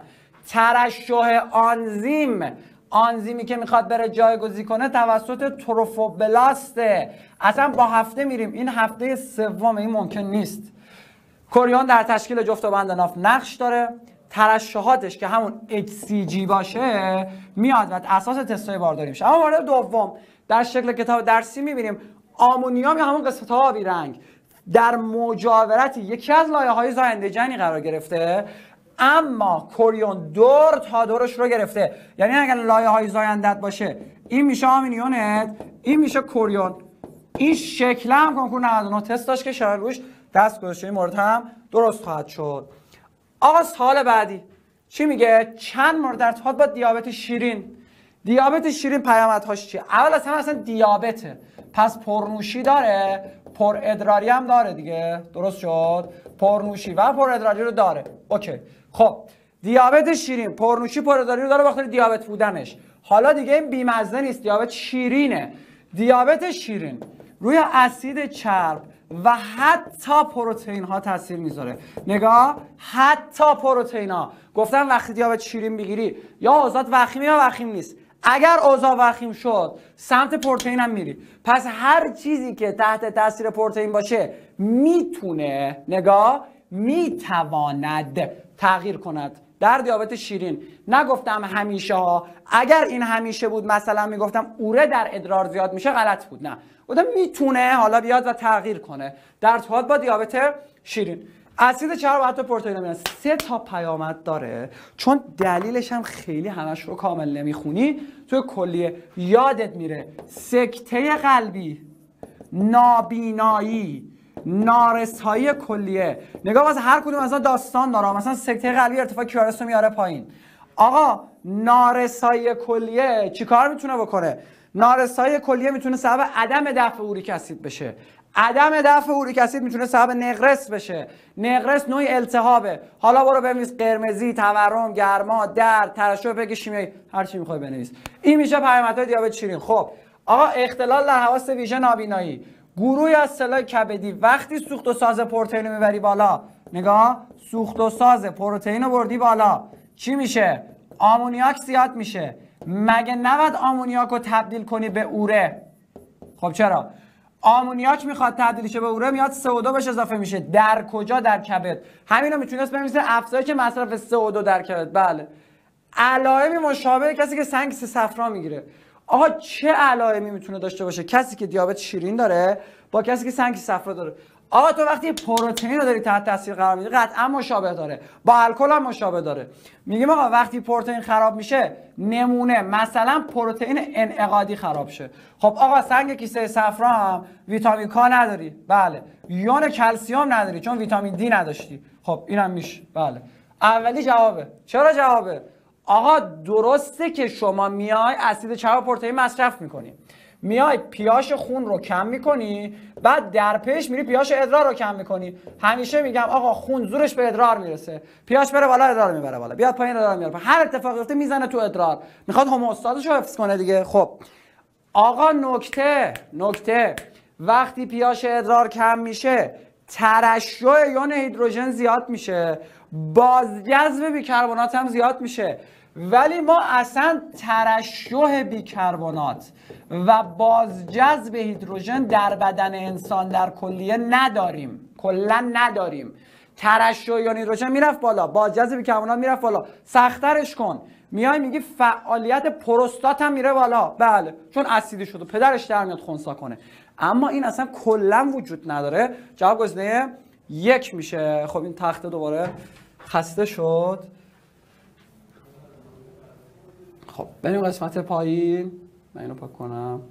A: ترشح آنزیم، آنزیمی که میخواد بره جایگزین کنه توسط تروفوبلاسته. اصلا با هفته میریم، این هفته سوم، این ممکن نیست. کوریون در تشکیل جفت و بند ناف نقش داره. ترشحاتش که همون اچ سی جی باشه میاد و اساس تستای بارداری میشه. اما مورد دوم در شکل کتاب درسی میبینیم آمونیوم یا همون قسمت آبی رنگ در مجاورت یکی از لایه های زاینده جنی قرار گرفته، اما کوریون دور تا دورش رو گرفته. یعنی اگر لایه های زایندت باشه این میشه آمونیونت، این میشه کوریون. این شکل هم کنکور نود و نه تست داشت که شاید روش دست گذاشته. این مورد هم درست خواهد شد. آقا سال بعدی چی میگه؟ چند مورد ارتباط با دیابت شیرین. دیابت شیرین پیامدهاش چیه؟ اول اصلا اصلا دیابته، پس پرنوشی داره، پر ادراری هم داره دیگه، درست شد؟ پرنوشی و پر ادراری رو داره. اوکی. خب دیابت شیرین پرنوشی پر ادراری رو داره به خاطر دیابت بودنش. حالا دیگه این بیمزه نیست، دیابت شیرینه. دیابت شیرین روی اسید چرب و حتی پروتئین ها تاثیر میذاره. نگاه، حتی پروتئین ها. گفتم وقتی دیابت شیرین بگیری یا اوضاعت وخیمی یا وخیم نیست. اگر اوضاع وخیم شد سمت پروتئین هم میری. پس هر چیزی که تحت تاثیر پروتئین باشه میتونه، نگاه، میتواند تغییر کند در دیابت شیرین. نگفتم همیشه ها. اگر این همیشه بود مثلا میگفتم اوره در ادرار زیاد میشه، غلط بود. نه، گفتم میتونه حالا بیاد و تغییر کنه در ارتباط با دیابت شیرین. اسید چرب و حتی پروتئین میاد. سه تا پیامد داره، چون دلیلش هم خیلی همش رو کامل نمیخونی توی کلیه یادت میره. سکته قلبی، نابینایی، نارسایی کلیه. نگاه باز هر کدوم مثلا داستان داره. مثلا سکته قلبی ارتفاع کیارس رو میاره پایین. آقا نارسایی کلیه چیکار میتونه بکنه؟ نارسایی کلیه میتونه سبب عدم دفع اوریک اسید بشه. عدم دفع اوریک اسید میتونه سبب نقرس بشه. نقرس نوعی التهابه. حالا برو بنویس قرمزی، تورم، گرما، درد، ترشح پک شیمیایی، هر چی میخوای بنویس. این میشه پیامدهای دیابت شیرین. خب آقا اختلال در حواس ویژه، نابینایی، گروهی از سلول کبدی وقتی سوخت و ساز پروتئین رو میبری بالا، نگاه، سوخت و ساز پروتئین رو بردی بالا، چی میشه؟ آمونیاک زیاد میشه. مگه نباید آمونیاک رو تبدیل کنی به اوره؟ خب چرا؟ آمونیاک میخواد تبدیل شه به اوره، میاد سه او دو بهش اضافه میشه. در کجا؟ در کبد. همینو میتونست بنویسه افزایش مصرف سه او دو در کبد. بله. علائمی مشابه کسی که سنگ سه صفرا میگیره. آقا چه علائمی میتونه داشته باشه کسی که دیابت شیرین داره با کسی که سنگ صفرا داره؟ آقا تو وقتی پروتئین رو داری تحت تاثیر قرار میدی قطعا مشابه داره، با الکل هم مشابه داره. میگیم آقا وقتی پروتئین خراب میشه، نمونه مثلا پروتئین انعقادی خراب شه. خب آقا سنگ کیسه صفرا هم ویتامین کا نداری، بله. یون کلسیم نداری چون ویتامین دی نداشتی. خب اینم میشه، بله. اولی جوابه. چرا جوابه؟ آقا درسته که شما میای اسید چرب و پروتئین مصرف میکنی، میای پیاش خون رو کم میکنی، بعد در پیش میری پیاش ادرار رو کم میکنی. همیشه میگم آقا خون زورش به ادرار میرسه، پیاش بره بالا ادرار میبره بالا، بیاد پایین ادرار میاره. هر اتفاقی بیفته میزنه تو ادرار، میخواد هوموستازش رو حفظ کنه دیگه. خب آقا نکته نکته وقتی پیاش ادرار کم میشه، ترشح یون هیدروژن زیاد میشه، بازجذب بیکربنات هم زیاد میشه. ولی ما اصلا ترشح بیکربنات و بازجذب هیدروژن در بدن انسان در کلیه نداریم، کلا نداریم. ترشح یون هیدروژن میرفت بالا، بازجذب بیکربنات میرفت بالا. سخت‌ترش کن، میای میگی فعالیت پروستات هم میره بالا، بله، چون اسیدی شده پدرش در میاد خنثی کنه. اما این اصلا کلا وجود نداره. جواب گزینه یک میشه. خب این تخته دوباره خسته شد. خب بریم قسمت پایین. من اینو پاک کنم.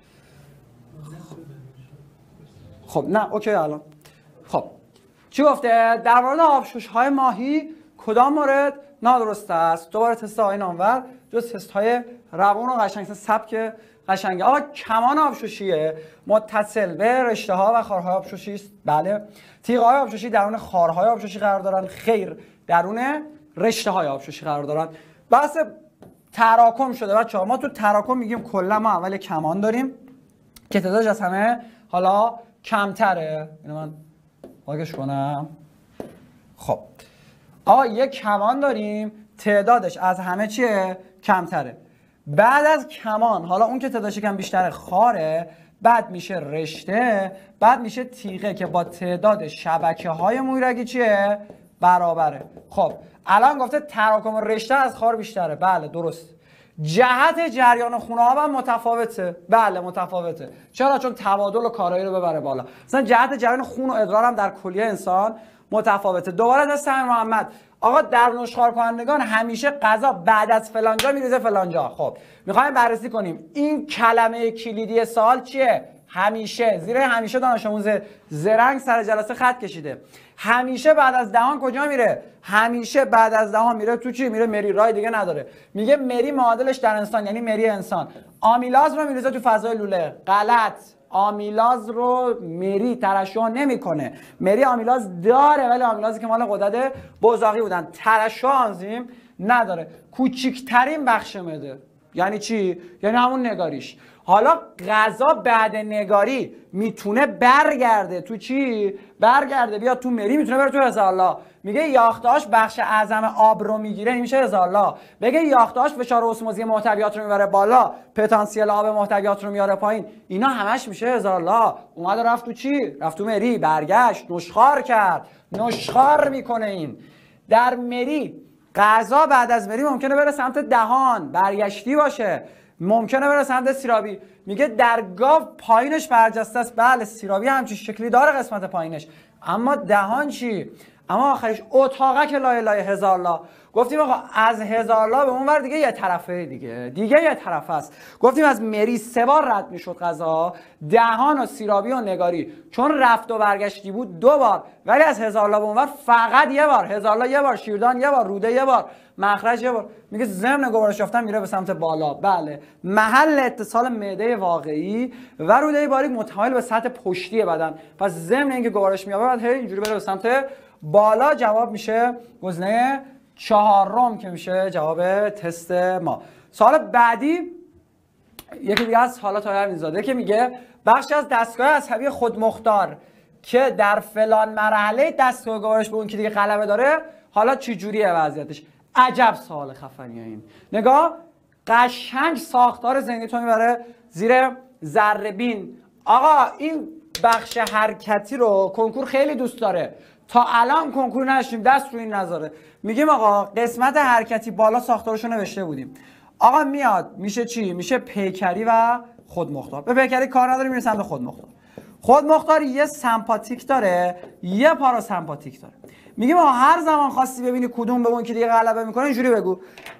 A: خب نه اوکی الان. خب چی گفته؟ در مورد آبشوش های ماهی کدام مورد نادرست است؟ دوباره تست های نامور جز تست های روان و قشنگ سبک قشنگه. آقا کمان آبشوشیه متصل به رشته ها و خارهای آبشوشی است. بله. تیغ های آبشوشی درون خارهای آبشوشی قرار دارن؟ خیر، درون رشته های آبشوشی قرار دارن. بحث تراکم شده بچه‌ها. ما تو تراکم میگیم کلا ما اول کمان داریم که تعدادش از همه حالا کمتره. اینو من پاکش کنم. خب آقا یک کمان داریم تعدادش از همه چیه؟ کمتره. بعد از کمان حالا اون که تعدادش کم بیشتره خاره، بعد میشه رشته، بعد میشه تیغه که با تعداد شبکه های مویرگی چیه؟ برابره. خب الان گفته تراکم رشته از خار بیشتره. بله درست. جهت جریان خون آب هم متفاوته. بله متفاوته. چرا؟ چون تبادل و کارایی رو ببره بالا. مثلا جهت جریان خون و ادرار هم در کلیه انسان متفاوته. دوباره از سعید محمد. آقا در نشخوار کنندگان همیشه غذا بعد از فلانجا میریزه فلانجا. خب میخوایم بررسی کنیم این کلمه کلیدی سوال چیه؟ همیشه زیر همیشه دانش آموز زرنگ سر جلسه خط کشیده. همیشه بعد از دهان کجا میره؟ همیشه بعد از دهان میره تو چی؟ میره مری، راه دیگه نداره. میگه مری معادلش در انسان یعنی مری انسان. آمیلاز رو میریزه تو فضای لوله. غلط. آمیلاز رو مری ترشح نمیکنه. مری آمیلاز داره ولی آمیلازی که مال غدد بزاقی بودن. ترشح آنزیم نداره. کوچکترین بخش معده. یعنی چی؟ یعنی همون نگاریش. حالا غذا بعد نگاری میتونه برگرده تو چی؟ برگرده بیاد تو مری، میتونه بره تو هزارلا. میگه یاخته‌هاش بخش اعظم آب رو میگیره، میشه هزارلا. بگه یاخته‌هاش فشار اسموزی محتویات رو میبره بالا، پتانسیل آب محتویات رو میاره پایین، اینا همش میشه هزارلا. اومد و رفت تو چی؟ رفت تو مری، برگشت، نشخوار کرد. نشخوار میکنه این. در مری غذا بعد از مری ممکنه بره سمت دهان، برگشتی باشه. ممکنه بره سمت سیرابی. میگه در گاو پایینش برجسته است. بله سیرابی همچین شکلی داره قسمت پایینش، اما دهان چی؟ اما آخرش اتاقه که لایه لایه هزارلا. گفتیم آقا از هزارلا به اون ور دیگه یه طرفه دیگه دیگه یه طرف است. گفتیم از مری سه بار رد میشد غذا، دهان و سیرابی و نگاری، چون رفت و برگشتی بود دو بار، ولی از هزارلا به اون ور فقط یه بار. هزارلا یه بار، شیردان یه بار، روده یه بار، مخرج یه بار. میگه ضمن گوارش یافتن میره به سمت بالا. بله محل اتصال معده واقعی و روده باریک متمایل به سطح پشتی بدن، پس ضمن اینکه گوارش میابه بعد هی اینجوری بره به سمت بالا. جواب میشه گزینه چهارم که میشه جواب تست ما. سوال بعدی یکی دیگه از حالات های زاده که میگه بخشی از دستگاه عصبی خودمختار که در فلان مرحله دستگاه گوارش به اون که دیگه غلبه داره، حالا چی جوریه وضعیتش؟ عجب سوال خفنیه این. نگاه قشنگ ساختار ذهنی تو میبره زیر ذره بین. آقا این بخش حرکتی رو کنکور خیلی دوست داره. تا الان کنکور نشیم دست رو این نذاره. میگیم آقا قسمت حرکتی بالا ساختارشو نوشته بودیم. آقا میاد میشه چی؟ میشه پیکری و خودمختار. به پیکری کار نداریم، میریم سمت خودمختار. خودمختار یه سمپاتیک داره، یه پاراسمپاتیک داره. میگیم آقا هر زمان خواستی ببینی کدوم به اون که دیگه غلبه میکنه اینجوری بگو.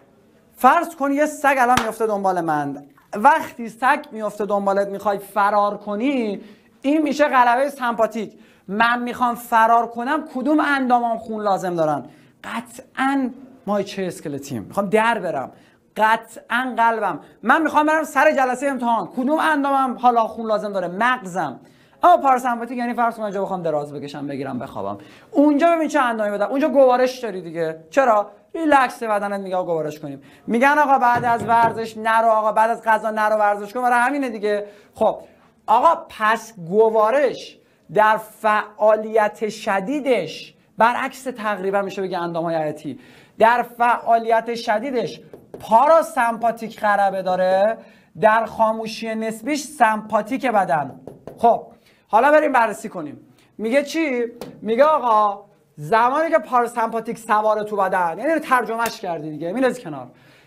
A: فرض کن یه سگ الان میفته دنبال من. وقتی سگ میفته دنبالت میخوای فرار کنی، این میشه غلبه سمپاتیک. من میخوام فرار کنم، کدوم اندامام خون لازم دارن؟ قطعاً مایچه اسکلتیم. میخوام در برم، قطعاً قلبم. من میخوام برم سر جلسه امتحان، کدوم اندامم حالا خون لازم داره؟ مغزم. اما پاراسمپاتیک یعنی فرض کن اینجا بخوام دراز بکشم، بگیرم، بخوابم. اونجا ببین چه اندامی بدم. اونجا گوارش داری دیگه. چرا؟ ریلکس بدنت میگه گوارش کنیم. میگن آقا بعد از ورزش نرو، آقا بعد از غذا نرو ورزش کن. برای همینه دیگه. خب آقا پس گوارش در فعالیت شدیدش برعکس تقریبا میشه بگه اندام‌های حیاتی، در فعالیت شدیدش پاراسمپاتیک غلبه داره، در خاموشی نسبیش سمپاتیک بدن. خب حالا بریم بررسی کنیم. میگه چی؟ میگه آقا زمانی که پاراسمپاتیک سوار تو بدن، یعنی ترجمهش کردی دیگه، میلازی کنار.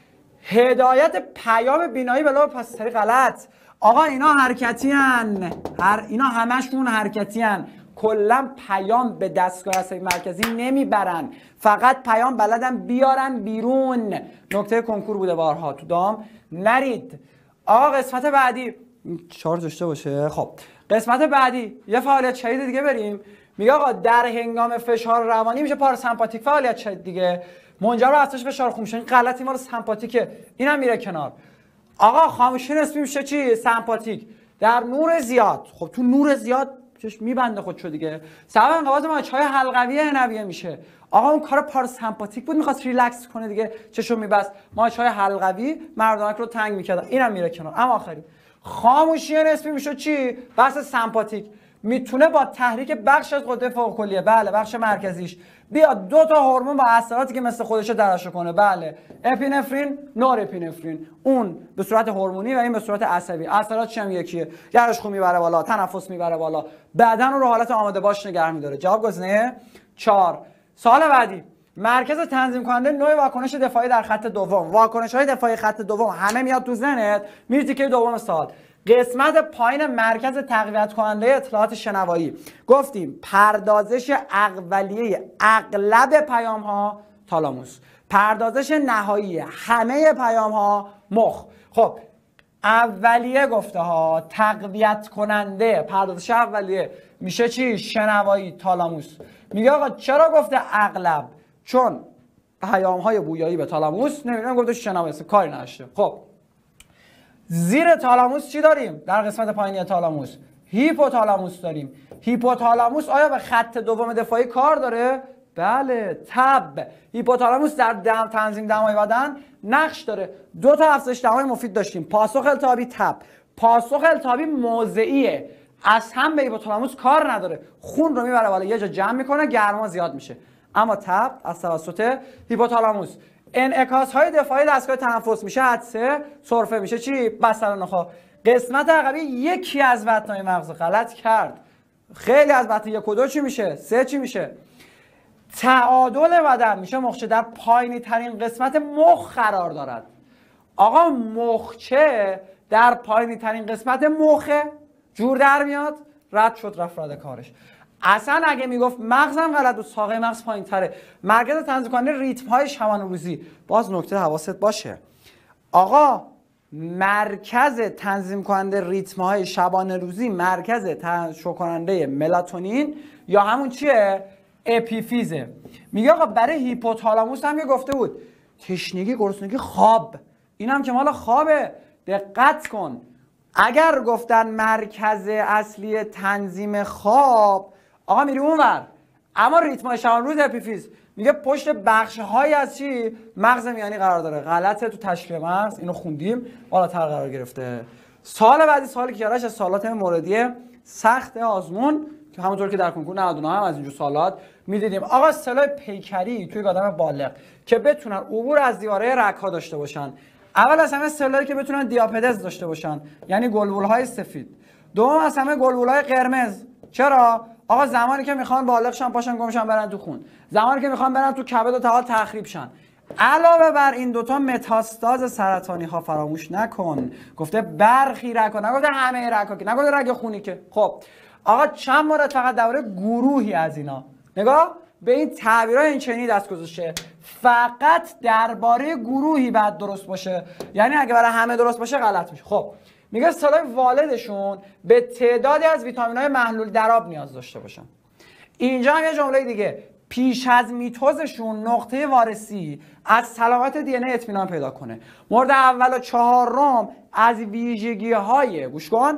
A: هدایت پیام بینایی به لب پاستری غلط. آقا اینا حرکتی هن. هر اینا همشون حرکتی هن. کلا پیام به دستگاه عصبی مرکزی نمیبرن، فقط پیام بلدن بیارن بیرون. نکته کنکور بوده بارها، تو دام نرید. آقا قسمت بعدی چهار داشته باشه. خب قسمت بعدی یه فعالیت شدید دیگه بریم. میگه آقا در هنگام فشار روانی میشه پاراسمپاتیک فعالیت شدید دیگه، منجر به افزایش فشار خون. این غلطی مال سمپاتیکه، اینم میره کنار. آقا خاموشی نسبی میشه چی؟ سمپاتیک. در نور زیاد، خب تو نور زیاد چشم میبنده خودشو دیگه، سبب انقباض ماهیچه‌های حلقوی عنبیه میشه. آقا اون کار پاراسمپاتیک بود، میخواست ریلکس کنه دیگه، چشم میبست، ماهیچه‌های حلقوی مردانک رو تنگ میکردن. اینم میره کنار. اما آخری خاموشی نسبی میشه چی؟ بحث سمپاتیک. میتونه با تحریک بخش از غده فوق کلیه، بله بخش مرکزیش، بیاد دو تا هورمون با اثراتی که مثل خودش ترشح کنه، بله اپینفرین، نور اپینفرین، اون به صورت هورمونی و این به صورت عصبی. اثراتش هم یکیه، گرش خون میبره بالا، تنفس میبره بالا، بدن رو حالت آماده باش نگه میداره. جواب گزینه چهار. سوال بعدی، مرکز تنظیم کننده نوع واکنش دفاعی در خط دوم. واکنش های دفاعی خط دوم همه میاد تو ذهنت، میری تیکه دوم سوال. قسمت پایین مرکز تقویت کننده اطلاعات شنوایی. گفتیم پردازش اولیه اغلب پیام ها تالاموس، پردازش نهایی همه پیام ها مخ. خب اولیه گفته ها، تقویت کننده پردازش اولیه میشه چی؟ شنوایی، تالاموس. میگه آقا چرا گفته اغلب؟ چون پیام های بویایی به تالاموس نمیدونم گفته شنوایی کاری نداشته. خب زیر تالاموس چی داریم؟ در قسمت پایینی تالاموس هیپوتالاموس داریم. هیپوتالاموس آیا به خط دوم دفاعی کار داره؟ بله. تب هیپوتالاموس در دم تنظیم دمای بدن نقش داره. دو تا افزایش دمای مفید داشتیم، پاسخ التهابی، تب. پاسخ التهابی موضعیه، از هم به هیپوتالاموس کار نداره، خون رو میبره بالا یه جا جمع میکنه، گرما زیاد میشه. اما تب از توسط هیپوتالاموس. انعکاس های دفاعی دستگاه تنفس میشه حدسه، سرفه میشه چی؟ بستر نخا. قسمت عقبی یکی از بطنهای مغز غلط کرد. خیلی از بطن یک و دو چی میشه؟ سه چی میشه؟ تعادل بدن میشه مخچه در پایینی ترین قسمت مخ قرار دارد. آقا مخچه در پایینی ترین قسمت مخه، جور در میاد، رد شد رفت رد کارش. اصلا اگه میگفت مغزم غلط و ساقه مغز پایین تره، مرکز تنظیم کننده ریتم های شبانه روزی، باز نکته حواست باشه آقا، مرکز تنظیم کننده ریتم های شبانه روزی مرکز تنشع کننده ملاتونین یا همون چیه؟ اپیفیزه. میگه آقا برای هیپوتالاموس هم یه گفته بود تشنگی، گرسنگی، خواب. این هم که مال خوابه. دقت کن، اگر گفتن مرکز اصلی تنظیم خواب، آقا میری اونور، اما ریتم شبانه روز اپیفیز میگه پشت بخش های از چی؟ مغز میانی قرار داره. غلطه، تو تشکیل مغز اینو خوندیم، بالاتر قرار گرفته. سال بعدی سالی که یارش از سوالات موردی سخت آزمون که همونطور که در کنکور نود و نه هم از اینجور سوالات میدیدیم. آقا اصطلاح پیکری توی آدم بالغ که بتونن عبور از دیواره رگ‌ها داشته باشن. اول از همه اصطلاحی که بتونن دیاپدز داشته باشن، یعنی گلبول‌های سفید. دوم از همه گلبول‌های قرمز. چرا؟ آقا زمانی که میخوان بالغ شن پاشن گمشن برن تو خون، زمانی که میخوان برن تو کبد و طحال تخریب شن. علاوه بر این دوتا متاستاز سرطانی ها فراموش نکن. گفته برخی رگ ها، نگفته همه رگ ها، که نگفته رگ خونی که. خب آقا چند مورد فقط درباره گروهی از اینا نگاه به این تعبیرهای این چنینی دست گذاشته، فقط درباره گروهی بعد درست باشه، یعنی اگه برای همه درست باشه غلط میشه. خب میگه اصطلاح والدشون به تعدادی از ویتامین‌های محلول در آب نیاز داشته باشن. اینجا هم یه جمله دیگه، پیش از میتوزشون نقطه وارسی از سلامت دی ان ای اطمینان پیدا کنه. مورد اول و چهارم از ویژگی‌های گوش کن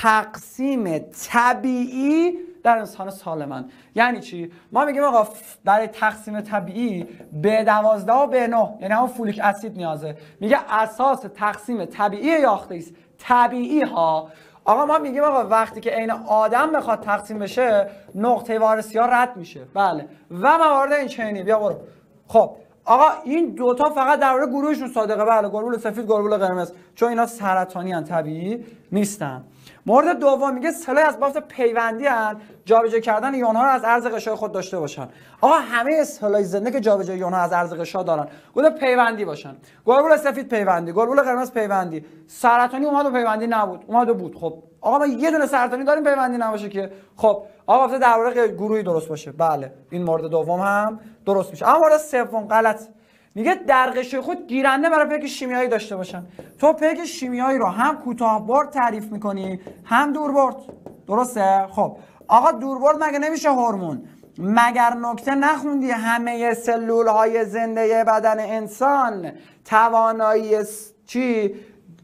A: تقسیم طبیعی در انسان سالمن. یعنی چی؟ ما میگیم آقا برای تقسیم طبیعی به دوازده و به نه، یعنی همون فولیک اسید نیازه. میگه اساس تقسیم طبیعی یاخته است طبیعی ها. آقا ما میگیم آقا وقتی که عین آدم بخواد تقسیم بشه نقطه وارسی ها رد میشه. بله و موارد این چنینی. بیا برو. خب آقا این دوتا فقط درباره گروهشون صادقه. بله گلبول سفید، گلبول قرمز، چون اینا سرطانی ان، طبیعی نیستن. مورد دوم میگه سلاح از بافت پیوندی ان، جابجا کردن یونها رو از عرض غشای خود داشته باشن. آقا همه اصطلاح زنده که جابجا یونها از عرض غشا دارن گفته پیوندی باشن. گلبول سفید پیوندی، گلبول قرمز پیوندی. سرطانی اومد و پیوندی نبود، اومد و بود. خب آقا ما یه دونه سرطانی داریم پیوندی نباشه که. خب آقا گفته درباره گروهی درست باشه. بله این مورد دوم هم درست میشه. اما مورد سوم غلط. میگه در غشای خود گیرنده برای پیک شیمیایی داشته باشن. تو پیک شیمیایی رو هم کوتاه برد تعریف میکنی هم دور برد. درسته؟ خب آقا دور برد مگه نمیشه هورمون؟ مگر نکته نخوندی همه سلول های زنده بدن انسان توانایی چی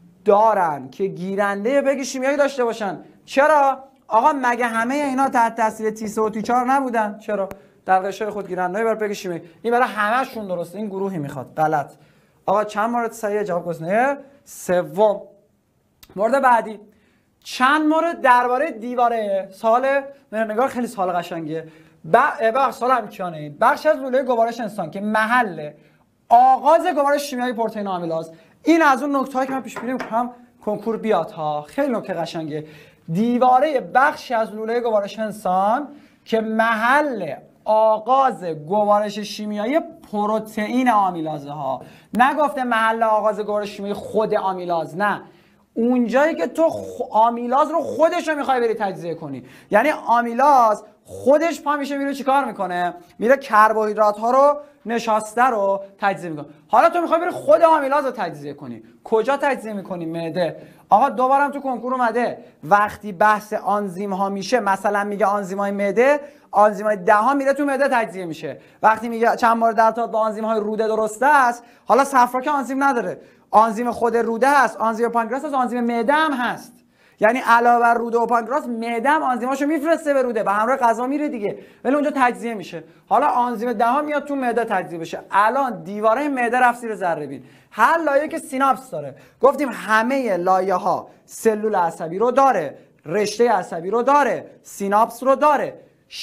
A: دارن که گیرنده پیک شیمیایی داشته باشن؟ چرا؟ آقا مگه همه اینا تحت تاثیر تی سه و تی چهار نبودن؟ چرا؟ در غشای خود گیرنده‌ای برای پیک شیمیایی. این برای همه‌شون درسته، این گروهی میخواد. غلط. آقا چند مورد صحیح جواب گزینه سوم. مورد بعدی چند مورد درباره دیواره. سوال نگاه خیلی سوال قشنگیه. بخش سوال امکانه این بخش از لوله گوارش انسان که محل آغاز گوارش شیمیایی پروتئین آمیلاز. این از اون نکته‌ای که من پیش بینی می‌کنم کنکور بیاد ها. خیلی نکته قشنگه. دیواره بخشی از لوله گوارش انسان که محل آغاز گوارش شیمیایی پروتئین آمیلازه ها. نگفته محل آغاز گوارش شیمیایی خود آمیلاز، نه، اونجایی که تو آمیلاز رو خودش رو میخوای بری تجزیه کنی. یعنی آمیلاز خودش پا میشه میره چیکار میکنه؟ میره کربوهیدرات ها رو نشاسته رو تجزیه میکنه. حالا تو میخوای بری خود آمیلاز رو تجزیه کنی. کجا تجزیه میکنی؟ معده. آقا دوبارم تو کنکور اومده وقتی بحث آنزیم ها میشه، مثلا میگه آنزیم های معده، آنزیم های دهان میره تو معده تجزیه میشه. وقتی میگه چند بار در ارتباط با آنزیم های روده درسته است، حالا صفرا که آنزیم نداره، آنزیم خود روده هست، آنزیم پانکراس هست، آنزیم معده هم هست. یعنی علاوه بر روده و پانکراس معده هم آنزیماشو میفرسته به روده، به همراه غذا میره دیگه، ولی اونجا تجزیه میشه. حالا آنزیم دهان میاد تو معده تجزیه بشه. الان دیواره معده رفت زیر ذره بین. هر لایه که سیناپس داره، گفتیم همه لایه ها سلول عصبی رو داره، رشته عصبی رو داره، سیناپس رو داره،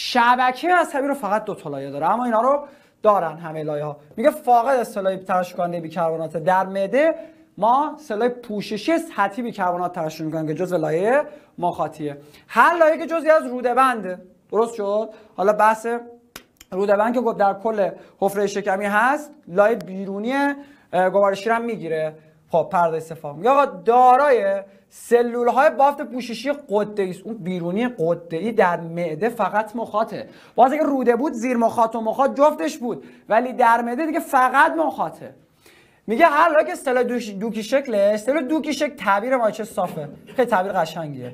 A: شبکه عصبی رو فقط دو تا لایه داره، اما اینا رو دارن همه لایه ها. میگه فاقد اصطلاحی ترشح کننده بیکربنات در معده، ما سلول پوششی سطحی بیکربنات ترشح می‌کنیم که جزء لایه مخاطیه. هر لایه که جزئی از روده بنده. درست شد؟ حالا بحث روده بند که گفت در کل حفره شکمی هست، لایه بیرونی گوارش شیر هم میگیره. خب پرده سفام یا آقا دارای سلول های بافت پوششی غده‌ای است. اون بیرونی غده‌ای در معده فقط مخاطه. باز اگه روده بود زیر مخاط و مخاط جفتش بود، ولی در معده دیگه فقط مخاطه. میگه هر لایه که سلول دوکی شکله، سلول دوکی شکل تعبیر مایچه صافه. خیلی تعبیر قشنگیه.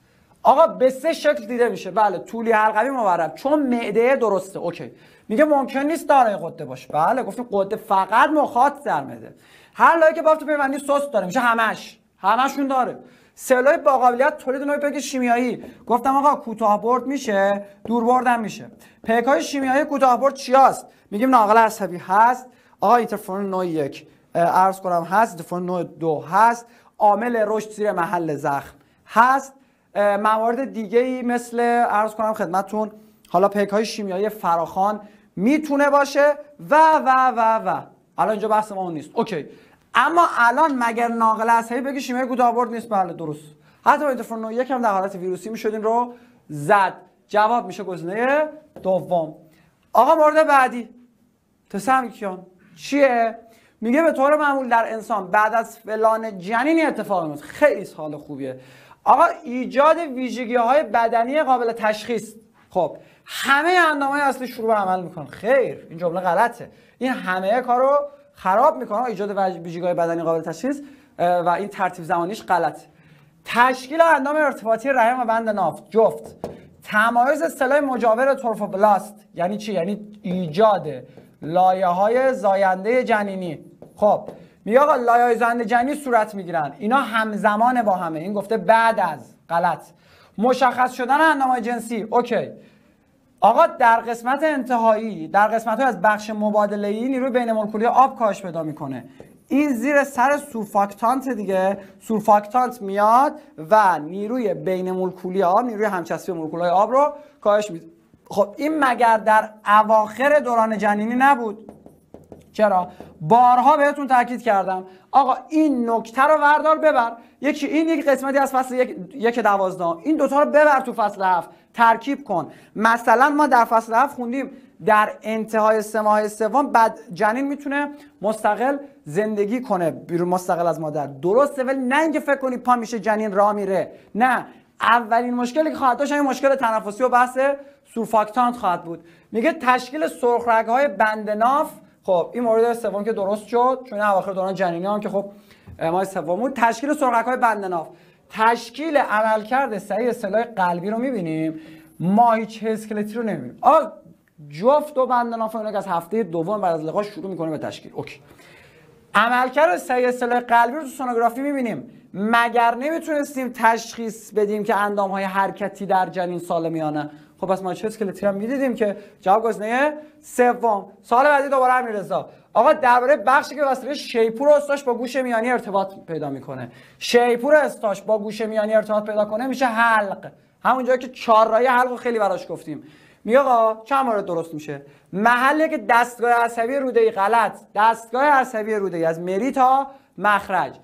A: آقا به سه شکل دیده میشه. بله، طولی حلقوی مورب، چون معده درسته. اوکی. میگه ممکن نیست دارای غده باشه. بله، گفتیم غده فقط مخاط در معده. هر لایه که بافت پیوندی سست داره میشه همش. همشون داره. سلولای با قابلیت تولید نوع پیک شیمیایی. گفتم آقا کوتاه برد میشه، دور برد هم میشه. پیک‌های شیمیایی کوتاه برد چیاست؟ میگیم ناقل عصبی هست. آقا اینترفرون نوع یک عرض کنم هست، اینترفرون نوع دو هست. عامل رشد زیر محل زخم هست. موارد دیگه ای مثل عرض کنم خدمتتون حالا پیک‌های شیمیایی فراخوان میتونه باشه و و و و الان اینجا بحث ما اون نیست. اوکی. اما الان مگر ناقل عصبی بگی شیمیایی کوتاه برد نیست؟ بله درست. حتی اینترفرون نوع یک هم در حالت ویروسی میشد این رو زد. جواب میشه گزینه دوم. آقا مورد بعدی تسم کیان چیه؟ میگه به طور معمول در انسان بعد از فلان جنینی اتفاق میفته. خیلی حال خوبیه. آقا ایجاد ویژگی‌های بدنی قابل تشخیص. خب همه اندام‌های اصلی شروع به عمل میکنن. خیر، این جمله غلطه. این همه کارو خراب میکنه. ایجاد ویژگی‌های بدنی قابل تشخیص و این ترتیب زمانیش غلطه. تشکیل اندام ارتباطی رحم و بند ناف جفت. تمایز سلول مجاور تروفوبلاست یعنی چی؟ یعنی ایجاد لایه‌های زاینده جنینی. خب میگه آقا لایه‌های زاینده جنینی صورت میگیرن. اینا همزمان با همه. این گفته بعد از. غلط. مشخص شدن اندام‌های جنسی. اوکی. آقا در قسمت انتهایی، در قسمت‌های از بخش مبادله‌ای نیروی بین مولکولی آب کاهش پیدا میکنه. این زیر سر سورفاکتانت دیگه، سورفاکتانت میاد و نیروی بین مولکولی آب، نیروی همچسبی مولکول‌های آب رو کاهش میده. خب این مگر در اواخر دوران جنینی نبود؟ چرا؟ بارها بهتون تاکید کردم آقا این نکته رو وردار ببر. یکی این یک قسمتی از فصل یک یک دوازده، این دوتا رو ببر تو فصل هفت ترکیب کن. مثلا ما در فصل هفت خوندیم در انتهای سه ماه سوم بعد جنین میتونه مستقل زندگی کنه، بیرون مستقل از مادر. درسته، ولی نه اینکه فکر کنی پا میشه جنین راه میره. نه، اولین مشکلی که خواهد داشت این مشکل تنفسی و بحث سورفاکتانت خواهد بود. میگه تشکیل سرخ رگ‌های بند ناف. خب این مورد سوم که درست شد، چون اواخر دوران جنینی هم که خب ماه سوم بود. تشکیل سرخ رگ‌های بند ناف، تشکیل عملکرد صحیح سلول‌های قلبی رو می‌بینیم، ماهیچه اسکلتی رو نمی‌بینیم. آ جفت و بند ناف اینا که از هفته دوم بعد از لقاء شروع می‌کنه به تشکیل. اوکی. عملکرد صحیح سلول قلبی رو تو سونوگرافی می‌بینیم. مگر نمیتونستیم تشخیص بدیم که اندام‌های حرکتی در جنین سالمیانه؟ خب پس ماهیچه اسکلتی هم می‌دیدیم که جواب گزینه سوم. سوال بعدی دوباره امیررضا. آقا درباره بخشی که واسطه شیپور استاش با گوش میانی ارتباط پیدا میکنه. شیپور استاش با گوش میانی ارتباط پیدا کنه میشه حلق. همون جایی که چهارراهی حلق رو خیلی براش گفتیم. میگه آقا چند مورد درست میشه؟ محلی که دستگاه عصبی روده‌ای غلط. دستگاه عصبی روده‌ای از مری تا مخرج.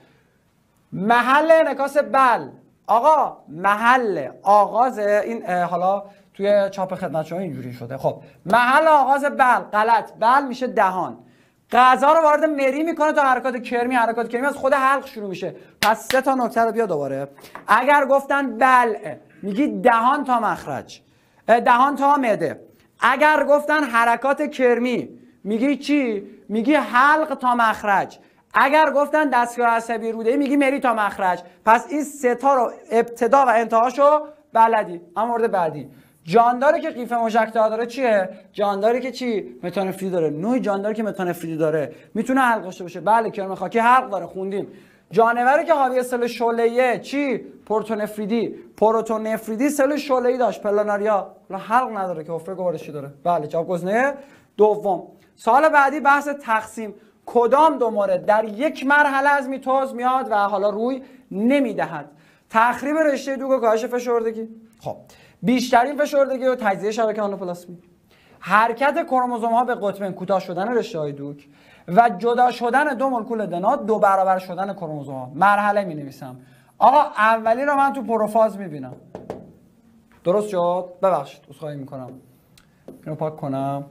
A: محل انعکاس بل. آقا محل آغاز این حالا توی چاپ خدمت شما اینجوری شده. خب محل آغاز بل غلط. بل میشه دهان. غذا رو وارد مری میکنه تا حرکات کرمی، حرکات کرمی از خود حلق شروع میشه. پس سه تا نکته رو بیا دوباره. اگر گفتن بلع میگی دهان تا مخرج، دهان تا معده. اگر گفتن حرکات کرمی میگی چی؟ میگی حلق تا مخرج. اگر گفتن دستگاه عصبی روده‌ای میگی مری تا مخرج. پس این سه تا رو ابتدا و انتهاشو بلدی. اما مورد بعدی جانداری که قیف مژک‌دار داره چیه؟ جانداری که چی؟ متانفریدی داره. نوع جانداری که متانفریدی داره میتونه حلق داشته باشه. بله کرم خاکی حلق داره، خوندیم. جانوری که حاوی سل شعله‌ایه چی؟ پروتونفریدی. پروتونفریدی سل شعله‌ای داشت، پلاناریا. حلق نداره که حفره گوارشی داره. بله جواب گزینه دوم. سوال بعدی بحث تقسیم. کدام دو مورد در یک مرحله از میتوز میاد و حالا روی نمیدهد؟ تخریب رشته دوک و کاهش فشردگی. خب بیشترین فشردگی و تجزیه شبکه آنوپلاسمی، حرکت کروموزوم ها به قطبین، کوتاه شدن رشته های دوک و جدا شدن دو مولکول دنا، دو برابر شدن کروموزوم ها. مرحله می نویسم. آقا اولی رو من تو پروفاز می بینم. درست شد؟ ببخشید عذرخواهی می کنم. اینو پاک کنم.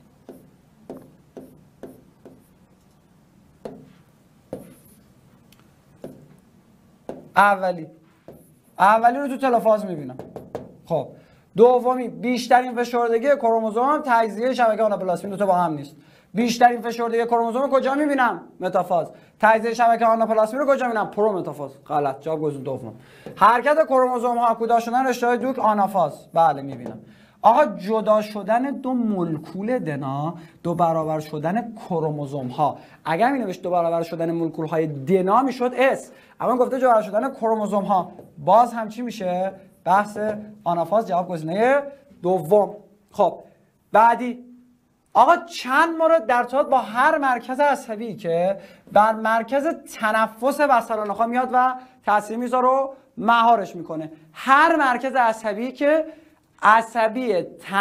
A: اولی اولی رو تو تلفاز میبینم. خب دومی بیشترین فشردگی کروموزوم، تجزیه شبکه آناپلاسمی. دو تا با هم نیست. بیشترین فشردگی کروموزوم کجا میبینم؟ متافاز. تجزیه شبکه آناپلاسمی رو کجا میبینم؟ پرو متافاز. غلط. جواب گزینه دوم. حرکت کروموزوم ها، کوتاه شدن رشته های دوک، آنافاز. بله میبینم. آقا جدا شدن دو مولکول دنا، دو برابر شدن کروموزوم ها. اگر می نوشت دو برابر شدن مولکول های دنا میشد اس، اما گفته جدا شدن کروموزوم ها، باز هم چی میشه؟ بحث آنافاز. جواب گزینه دوم. خب بعدی آقا چند مورد در ارتباط با هر مرکز عصبی که بر مرکز تنفس وصل نخا میاد و تاثیر میذاره رو مهارش میکنه. هر مرکز عصبی که عصبی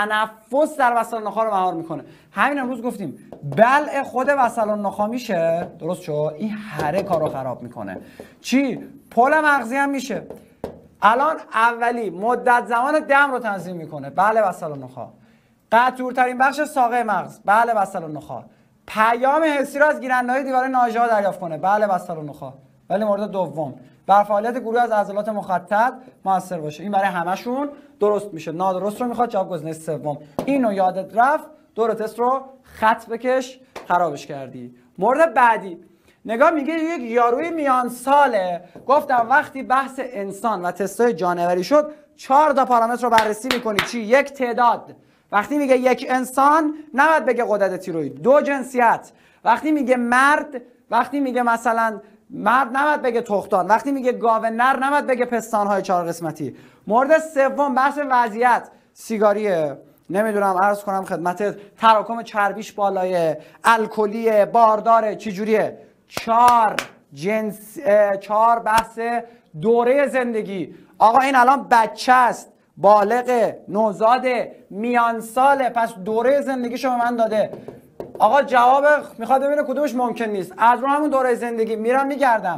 A: تنفس در وصل نخا رو مهار میکنه. همین امروز گفتیم بلع خود وصل نخا میشه. درست شد؟ این هر کارو خراب میکنه. چی؟ پل مغزی هم میشه. الان اولی مدت زمان دم رو تنظیم میکنه. بله وصل نخا. قطورترین بخش ساقه مغز. بله وصل نخا. پیام حسی رو از گیرنده‌های دیواره ناژه ها دریافت کنه. بله وصل نخا. ولی مورد دوم بر فعالیت گروه از عضلات مخطط موثر باشه. این برای همشون درست میشه. نادرست رو میخواد. جواب گزینه سوم. اینو یادت رفت، دور تست رو خط بکش، خرابش کردی. مورد بعدی نگاه میگه یک یاروی میان ساله. گفتم وقتی بحث انسان و تستای جانوری شد چهار تا پارامتر رو بررسی میکنی. چی؟ یک تعداد. وقتی میگه یک انسان نباید بگه غدد تیروئید. دو جنسیت. وقتی میگه مرد، وقتی میگه مثلا مرد نباید بگه تختان. وقتی میگه گاو نر نباید بگه پستانهای چهار قسمتی. مورد سوم بحث وضعیت. سیگاریه، نمیدونم عرض کنم خدمتت، تراکم چربیش بالایه، الکلیه، بارداره، چی جوریه. چهار جنس، چهار بحث دوره زندگی. آقا این الان بچه است، بالغه، نوزاده، میان ساله، پس دوره زندگیشو به من داده. آقا جواب میخواد ببینه کدومش ممکن نیست. از رو همون دوره زندگی میرم میگردم.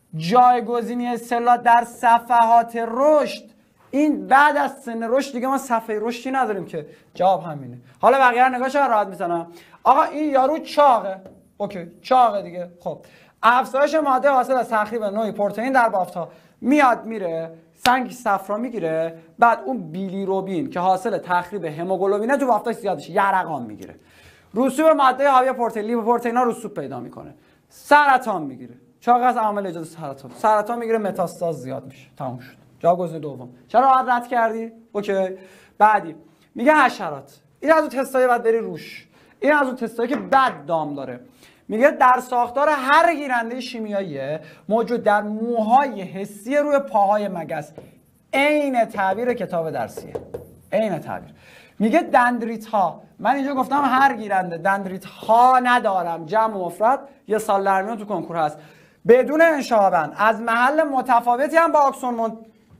A: جایگزینی اصطلاح در صفحات رشد، این بعد از سن رشد دیگه ما صفحه رشدی نداریم که. جواب همینه. حالا بقیه رو نگاه چقدر راحت میزنم. آقا این یارو چاقه. اوکی چاقه دیگه. خب افزایش ماده حاصل از تخریب نوعی پروتئین در بافت‌ها میاد میره، سنگ صفرا میگیره، بعد اون بیلیروبین که حاصل تخریب هموگلوبینه تو بافتاش زیاد میشه، یرقان میگیره. رسوب ماده حاوی پروتئین، لیپوپروتئینا رسوب پیدا میکنه. سرطان میگیره. چاق از عوامل ایجاد سرطان. سرطان میگیره، متاستاز زیاد میشه. تموم شد. جواب گزینه دوم. چرا راحت رد کردی؟ اوکی. بعدی میگه حشرات. این از اون تستای بعد بری روش. این از اون تستایی که بد دام داره. میگه در ساختار هر گیرنده شیمیایی موجود در موهای حسی روی پاهای مگس. عین تعبیر کتاب درسیه. عین تعبیر. میگه دندریت ها. من اینجا گفتم هر گیرنده، دندریت ها ندارم، جمع و مفرد، یه سال در میون تو کنکور هست. بدون انشابن از محل متفاوتی هم با آکسون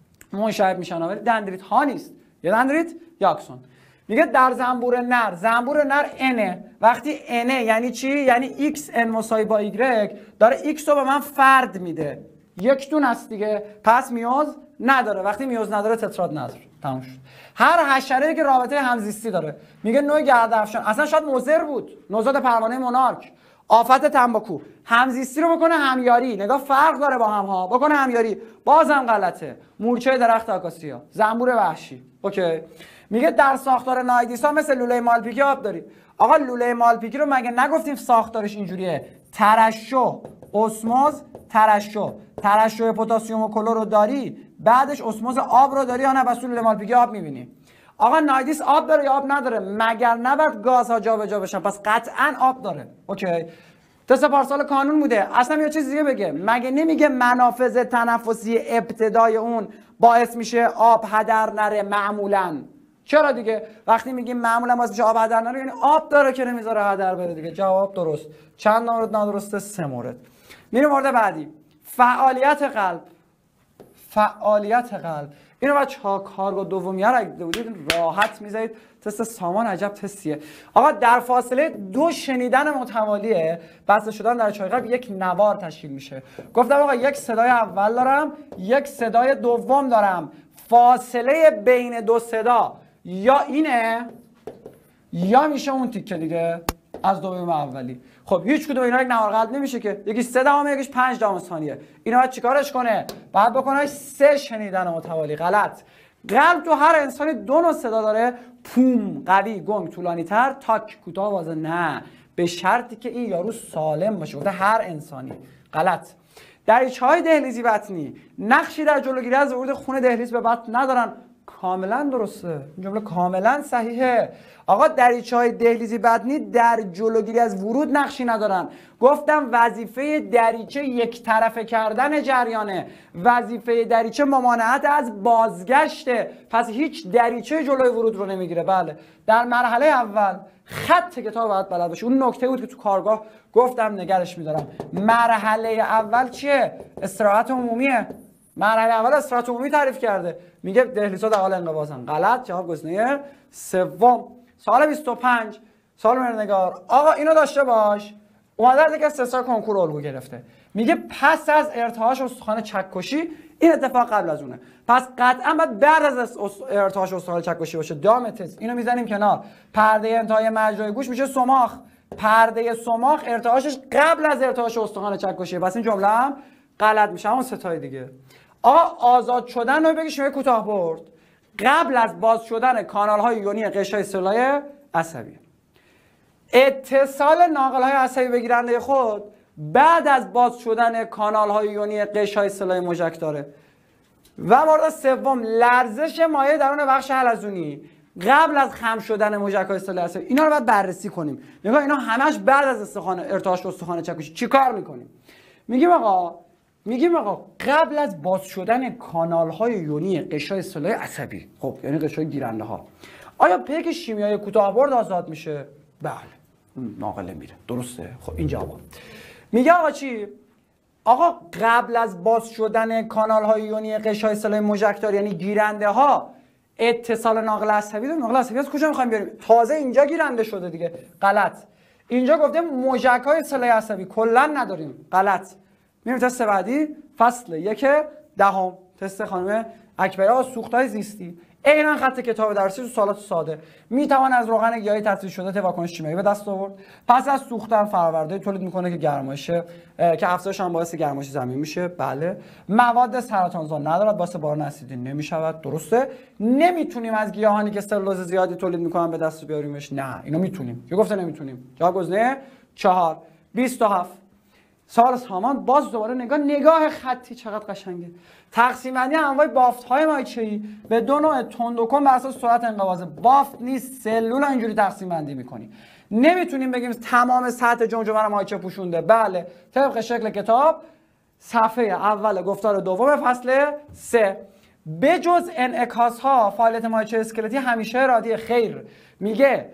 A: منشعب میشن، ولی دندریت ها نیست. یه دندریت یا آکسون. میگه در زنبور نر، زنبور نر انه. وقتی انه یعنی چی؟ یعنی ایکس ان مساوی با ایگرگ، داره ایکس رو به من فرد میده. یک دون است دیگه، پس میوز نداره. وقتی میوز نداره تتراد نداره. تموم شد. هر حشره‌ای که رابطه همزیستی داره، میگه نوع گرده‌افشان، اصلا شاید مضر بود، نوزاد پروانه مونارک، آفت تنباکو، همزیستی رو بکنه همیاری. نگاه فرق داره با هم ها، بکنه همیاری، بازم غلطه. مورچه درخت آکاسیا، زنبور وحشی. اوکی. میگه در ساختار نایدیس ها مثل لوله مالپیکی آب داری. آقا لوله مالپیکی رو مگه نگفتیم ساختارش اینجوریه؟ ترشح، اسموز، ترشح. ترشح پتاسیم و کلور رو داری، بعدش اسموز آب رو داری یا نه؟ بس لوله مالپیکی آب میبینی. آقا نایدیس آب داره یا آب نداره؟ مگر نباید گازها جابجا بشن؟ پس قطعا آب داره. اوکی. تست پارسال کانون بوده. اصلا یه چیز دیگه بگه، مگه نمیگه منافذ تنفسی ابتدای اون باعث میشه آب هدر نره معمولا؟ چرا دیگه؟ وقتی میگیم معمولا باعث میشه آب هدر نره یعنی آب داره که نمیذاره هدر بره دیگه. جواب درست. چند مورد نادرسته؟ سه مورد. میریم مورد بعدی. فعالیت قلب. فعالیت قلب اینو بچه ها کارگاه دومیه رو اگه بودید راحت میذارید. تست سامان عجب تستیه. آقا در فاصله دو شنیدن متوالیه بسته شدن در چای قلب یک نوار تشکیل میشه. گفتم آقا یک صدای اول دارم، یک صدای دوم دارم. فاصله بین دو صدا یا اینه یا میشه اون تیکه دیگه از دوم اولی. خب هیچ کدوم اینا یک نوار قلب نمیشه که. یکی سه دهم، یکیش پنج دهم ثانیه. اینا باید چیکارش کنه؟ بعد بکنه سه شنیدن متوالی. غلط. قلب تو هر انسانی دو نوع صدا داره. پوم قوی، گنگ طولانی تر، تاک کوتاه واضح. نه، به شرطی که این یارو سالم باشه. گفته هر انسانی. غلط. دریچه‌های دهلیزی بطنی نقشی در جلوگیری از ورود خون دهلیز به بطن ندارن. کاملا درسته. این جمله کاملا صحیحه. آقا دریچه‌های دهلیزی بطنی در جلوگیری از ورود نقشی ندارن. گفتم وظیفه دریچه یک طرفه کردن جریانه. وظیفه دریچه ممانعت از بازگشته. پس هیچ دریچه جلوی ورود رو نمیگیره. بله. در مرحله اول خط کتاب باید بلد باشه. اون نکته بود که تو کارگاه گفتم نگرش می‌دارم. مرحله اول چیه؟ استراحت عمومیه. مرحله اول استراحت عمومی تعریف کرده. میگه دهلیزها در حال انقباضن. غلط. جواب گزینه سوم. سوال بیست و پنج. سوال مرنگار. آقا اینو داشته باش. اومده دیگه سه کنکور الگو گرفته. میگه پس از ارتعاش استخوان چکشی، این اتفاق قبل از اونه. پس قطعا باید بعد از ارتعاش استخوان چکشی باشه. دام تست. اینو میزنیم کنار. پرده انتهای مجرای گوش میشه سماخ. پرده سماخ ارتعاشش قبل از ارتعاش استخوان چکشیه. پس این جمله هم غلط میشه. همون ستای دیگه. آقا آزاد شدن رو بگی شما کوتاه برد. قبل از باز شدن کانال های یونی قشای سلای عصبی. اتصال ناقل های عصبی به گیرنده خود بعد از باز شدن کانال های یونی قشای سلای موژک داره. و مورد سوم لرزش مایع درون بخش حلزونی قبل از خم شدن موژک های سلای عصبی. اینا رو باید بررسی کنیم. نگاه اینا همش بعد از استخوان ارتعاش استخوان چکشی. چیکار میکنیم؟ میگیم آقا میگیم آقا قبل از باز شدن کانال های یونی قشای سلای عصبی، خب یعنی قشای گیرنده ها، آیا پیک شیمیایی کوتاه‌برد آزاد میشه؟ بله. ناقله میره. درسته. خب این جواب. میگه آقا چی؟ آقا قبل از باز شدن کانال های یونی قشای سلای موژکدار یعنی گیرنده ها اتصال ناقل عصبی داره. ناقل عصبی از کجا میخوایم بیاریم؟ تازه اینجا گیرنده شده دیگه. غلط. اینجا گفته موژک های سلای عصبی کلا نداریم. غلط. میریم تست بعدی. فصل یک دهم. تست خانم اکبری. سوخت‌های زیستی. عیناً خط کتاب درسی تو سوالات ساده. میتوان از روغن گیاهی تطریح شده واکنش شیمیایی به دست آورد. پس از سوختن فراورده تولید میکنه که گرمایش که افزایش هم باعث گرمایش زمین میشه. بله. مواد سرطانزا ندارد، باعث باران اسیدی نمیشود. درسته. نمیتونیم از گیاهانی که سلولوز زیادی تولید میکنن به دست بیاریمش. نه، اینو میتونیم. کی گفته نمیتونیم؟ جواب گزینه چهار. بیست و هفت. سوال سامان. باز دوباره نگاه نگاه خطی چقدر قشنگه. تقسیم بندی انواع بافت‌های مایچه‌ای به دو نوع تند و کن بر اساس سرعت انقباض. بافت نیست، سلول اینجوری تقسیم بندی می‌کنی. نمیتونیم بگیم تمام سطح جمجمه رو مایچه پوشونده. بله، طبق شکل کتاب صفحه اول گفتار دوم فصل سه. بجز انعکاس‌ها فعالیت مایچه اسکلتی همیشه ارادی. خیر. میگه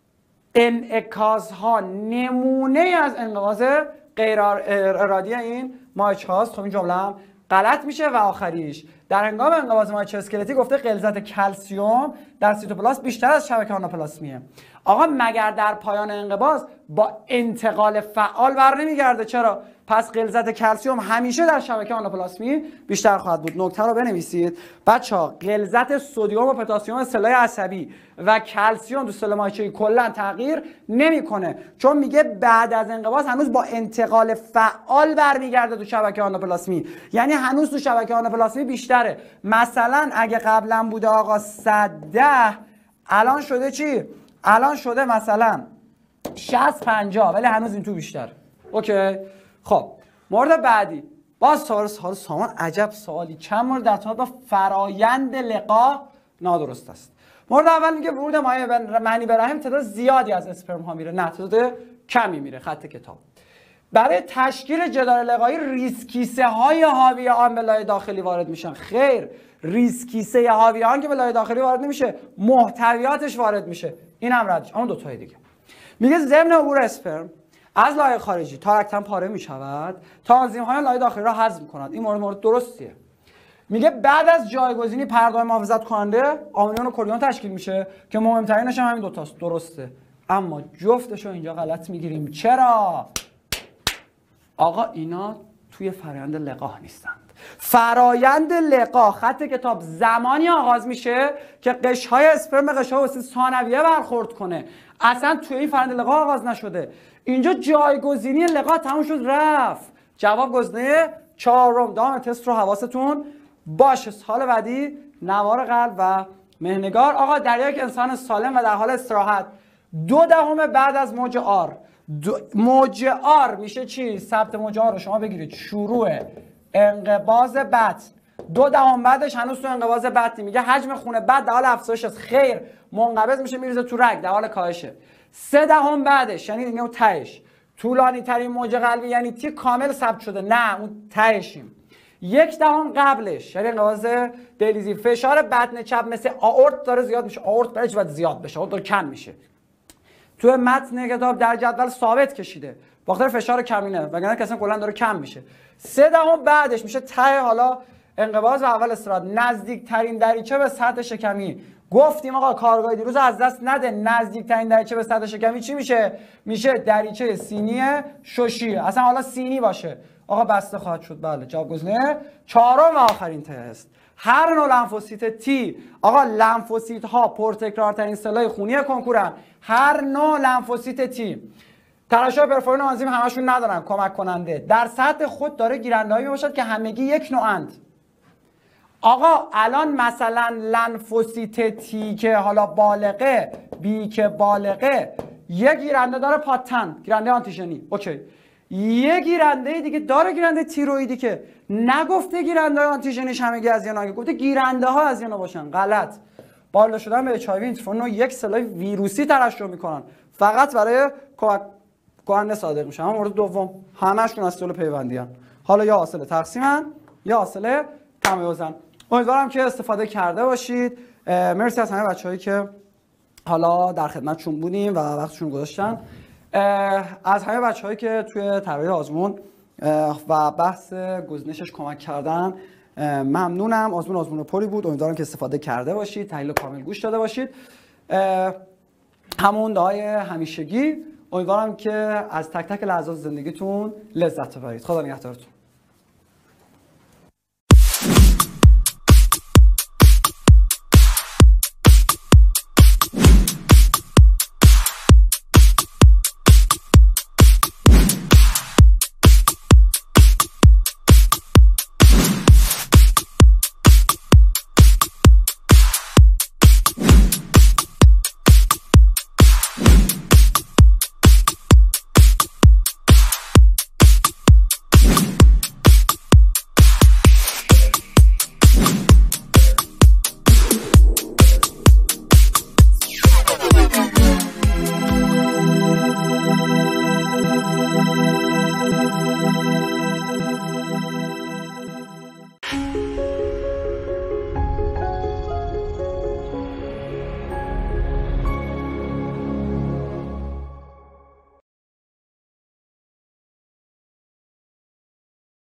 A: انعکاس‌ها نمونه از انقباض غیر ارادی این مایچه هاست. خب این جمله هم غلط میشه. و آخریش در هنگام انقباض مایچه اسکلتی گفته غلظت کلسیوم در سیتوپلاست بیشتر از شبکه آناپلاسمیه. آقا مگر در پایان انقباض با انتقال فعال بر نمیگرده؟ چرا؟ پس غلظت کلسیوم همیشه در شبکه آناپلاسمی بیشتر خواهد بود. نکته رو بنویسید بچه‌ها. غلظت سدیم و پتاسیم سلول عصبی و کلسیوم تو سلول مایچه‌ای کلا تغییر نمیکنه، چون میگه بعد از انقباض هنوز با انتقال فعال برمیگرده تو شبکه آناپلاسمی، یعنی هنوز تو شبکه آناپلاسمی بیشتره. مثلا اگه قبلا بوده آقا صد و ده، الان شده چی؟ الان شده مثلا شصت پنجاه، ولی هنوز این تو بیشتره. اوکی. خب مورد بعدی، باز سوال سوال سامان عجب سوالی، چند مورد در ارتباط با فرایند لقاح نادرست است. مورد اول میگه ورود مایع منی به رحم تعداد زیادی از اسپرم ها میره، نه تعداد کمی میره. خط کتاب. برای تشکیل جدار لقاحی ریسکیسه های حاوی آن به لایه داخلی وارد میشن. خیر، ریسکیسه حاوی آن که به لایه داخلی وارد نمیشه، محتویاتش وارد میشه. این هم ردش. اون دو تای دیگه میگه ضمن عبور اسپرم از لایه خارجی تارکتن پاره میشود تا آنزیم های لایه داخلی را هضم کند. این مورد مورد درستیه. میگه بعد از جایگزینی پرده محافظت کننده آمینون و کورتیزون تشکیل میشه که مهمترینش هم همین دو تاست. درسته، اما جفتشو اینجا غلط میگیریم. چرا؟ آقا اینا توی فرایند لقاح نیستند. فرایند لقاح خط کتاب زمانی آغاز میشه که قشرهای اسپرم به قشرهای وسیط ثانویه برخورد کنه. اصلا توی این فرایند لقاح آغاز نشده. اینجا جایگزینی لقاح تموم شد رفت. جواب گزینه چهارم. دام تست رو حواستون باشه. سال بعدی نوار قلب و مهنگار. آقا در یک انسان سالم و در حال استراحت دو دهم بعد از موج آر، موج آر میشه چی؟ ثبت موج آر رو شما بگیرید شروع انقباض بطن، دو دهم بعدش هنوز تو انقباض بطنی. میگه حجم خون بد در حال افزایش است. خیر، منقبض میشه میریزه تو رگ در حال کاهشه. سه دهم بعدش یعنی دیگه اون تهش، طولانی ترین موج قلبی یعنی تی کامل ثبت شده، نه اون تهشیم. یک دهم قبلش یعنی انقباض دهلیزی، فشار بطن چپ مثل آورت داره زیاد میشه. آورت برای چی باید زیاد بشه؟ آورت داره کم میشه. تو متن کتاب در جدول ثابت کشیده با خاطر فشار کمینه، وگرنه کلا کلا داره کم میشه. سه دهم بعدش میشه ته حالا انقباض و اول استراحت، نزدیک ترین دریچه به سطح شکمی. گفتیم آقا کارگاه دیروز از دست نده. نزدیک ترین دریچه به سطح شکمی چی میشه؟ میشه دریچه سینی ششی. اصلا حالا سینی باشه آقا بسته خواهد شد. بله، جواب گزینه چهارم و آخرین تست. هر نوع لنفوسیت تی، آقا لنفوسیت ها پرتکرارترین سلول خونی کنکورن. هر نوع لنفوسیت تی ترشح پرفورین و آنزیم همشون ندارن کمک کننده. در سطح خود داره گیرنده‌ای باشد که همگی یک نوعند. آقا الان مثلا لنفوسیت تی که حالا بالغه، بی که بالغه، یه گیرنده داره پاتن، گیرنده آنتیژنی. اوکی. یه گیرنده دیگه داره گیرنده تیروئیدی که نگفته گیرنده آنتیژنیش همگی از یانا، گفته گیرنده ها از یانا باشن. غلط. بالا شدن به اچ آی وی اینترفرون یک سلول ویروسی ترشح میکنن، فقط برای کمک کننده صادق میشن. اما مورد دوم همشون از سلول پیوندی ان. حالا یا حاصل تقسیمن یا حاصل تمایزن. امیدوارم که استفاده کرده باشید. مرسی از همه بچه‌هایی که حالا در خدمتشون بودیم و وقتشون گذاشتن. از همه بچه‌هایی که توی طراحی آزمون و بحث گزینشش کمک کردن ممنونم. آزمون آزمون پری بود. امیدوارم که استفاده کرده باشید، تحلیل کامل گوش داده باشید. همون دعای همیشگی. امیدوارم که از تک تک لحظات زندگیتون لذت ببرید. خدا نگهدارتون.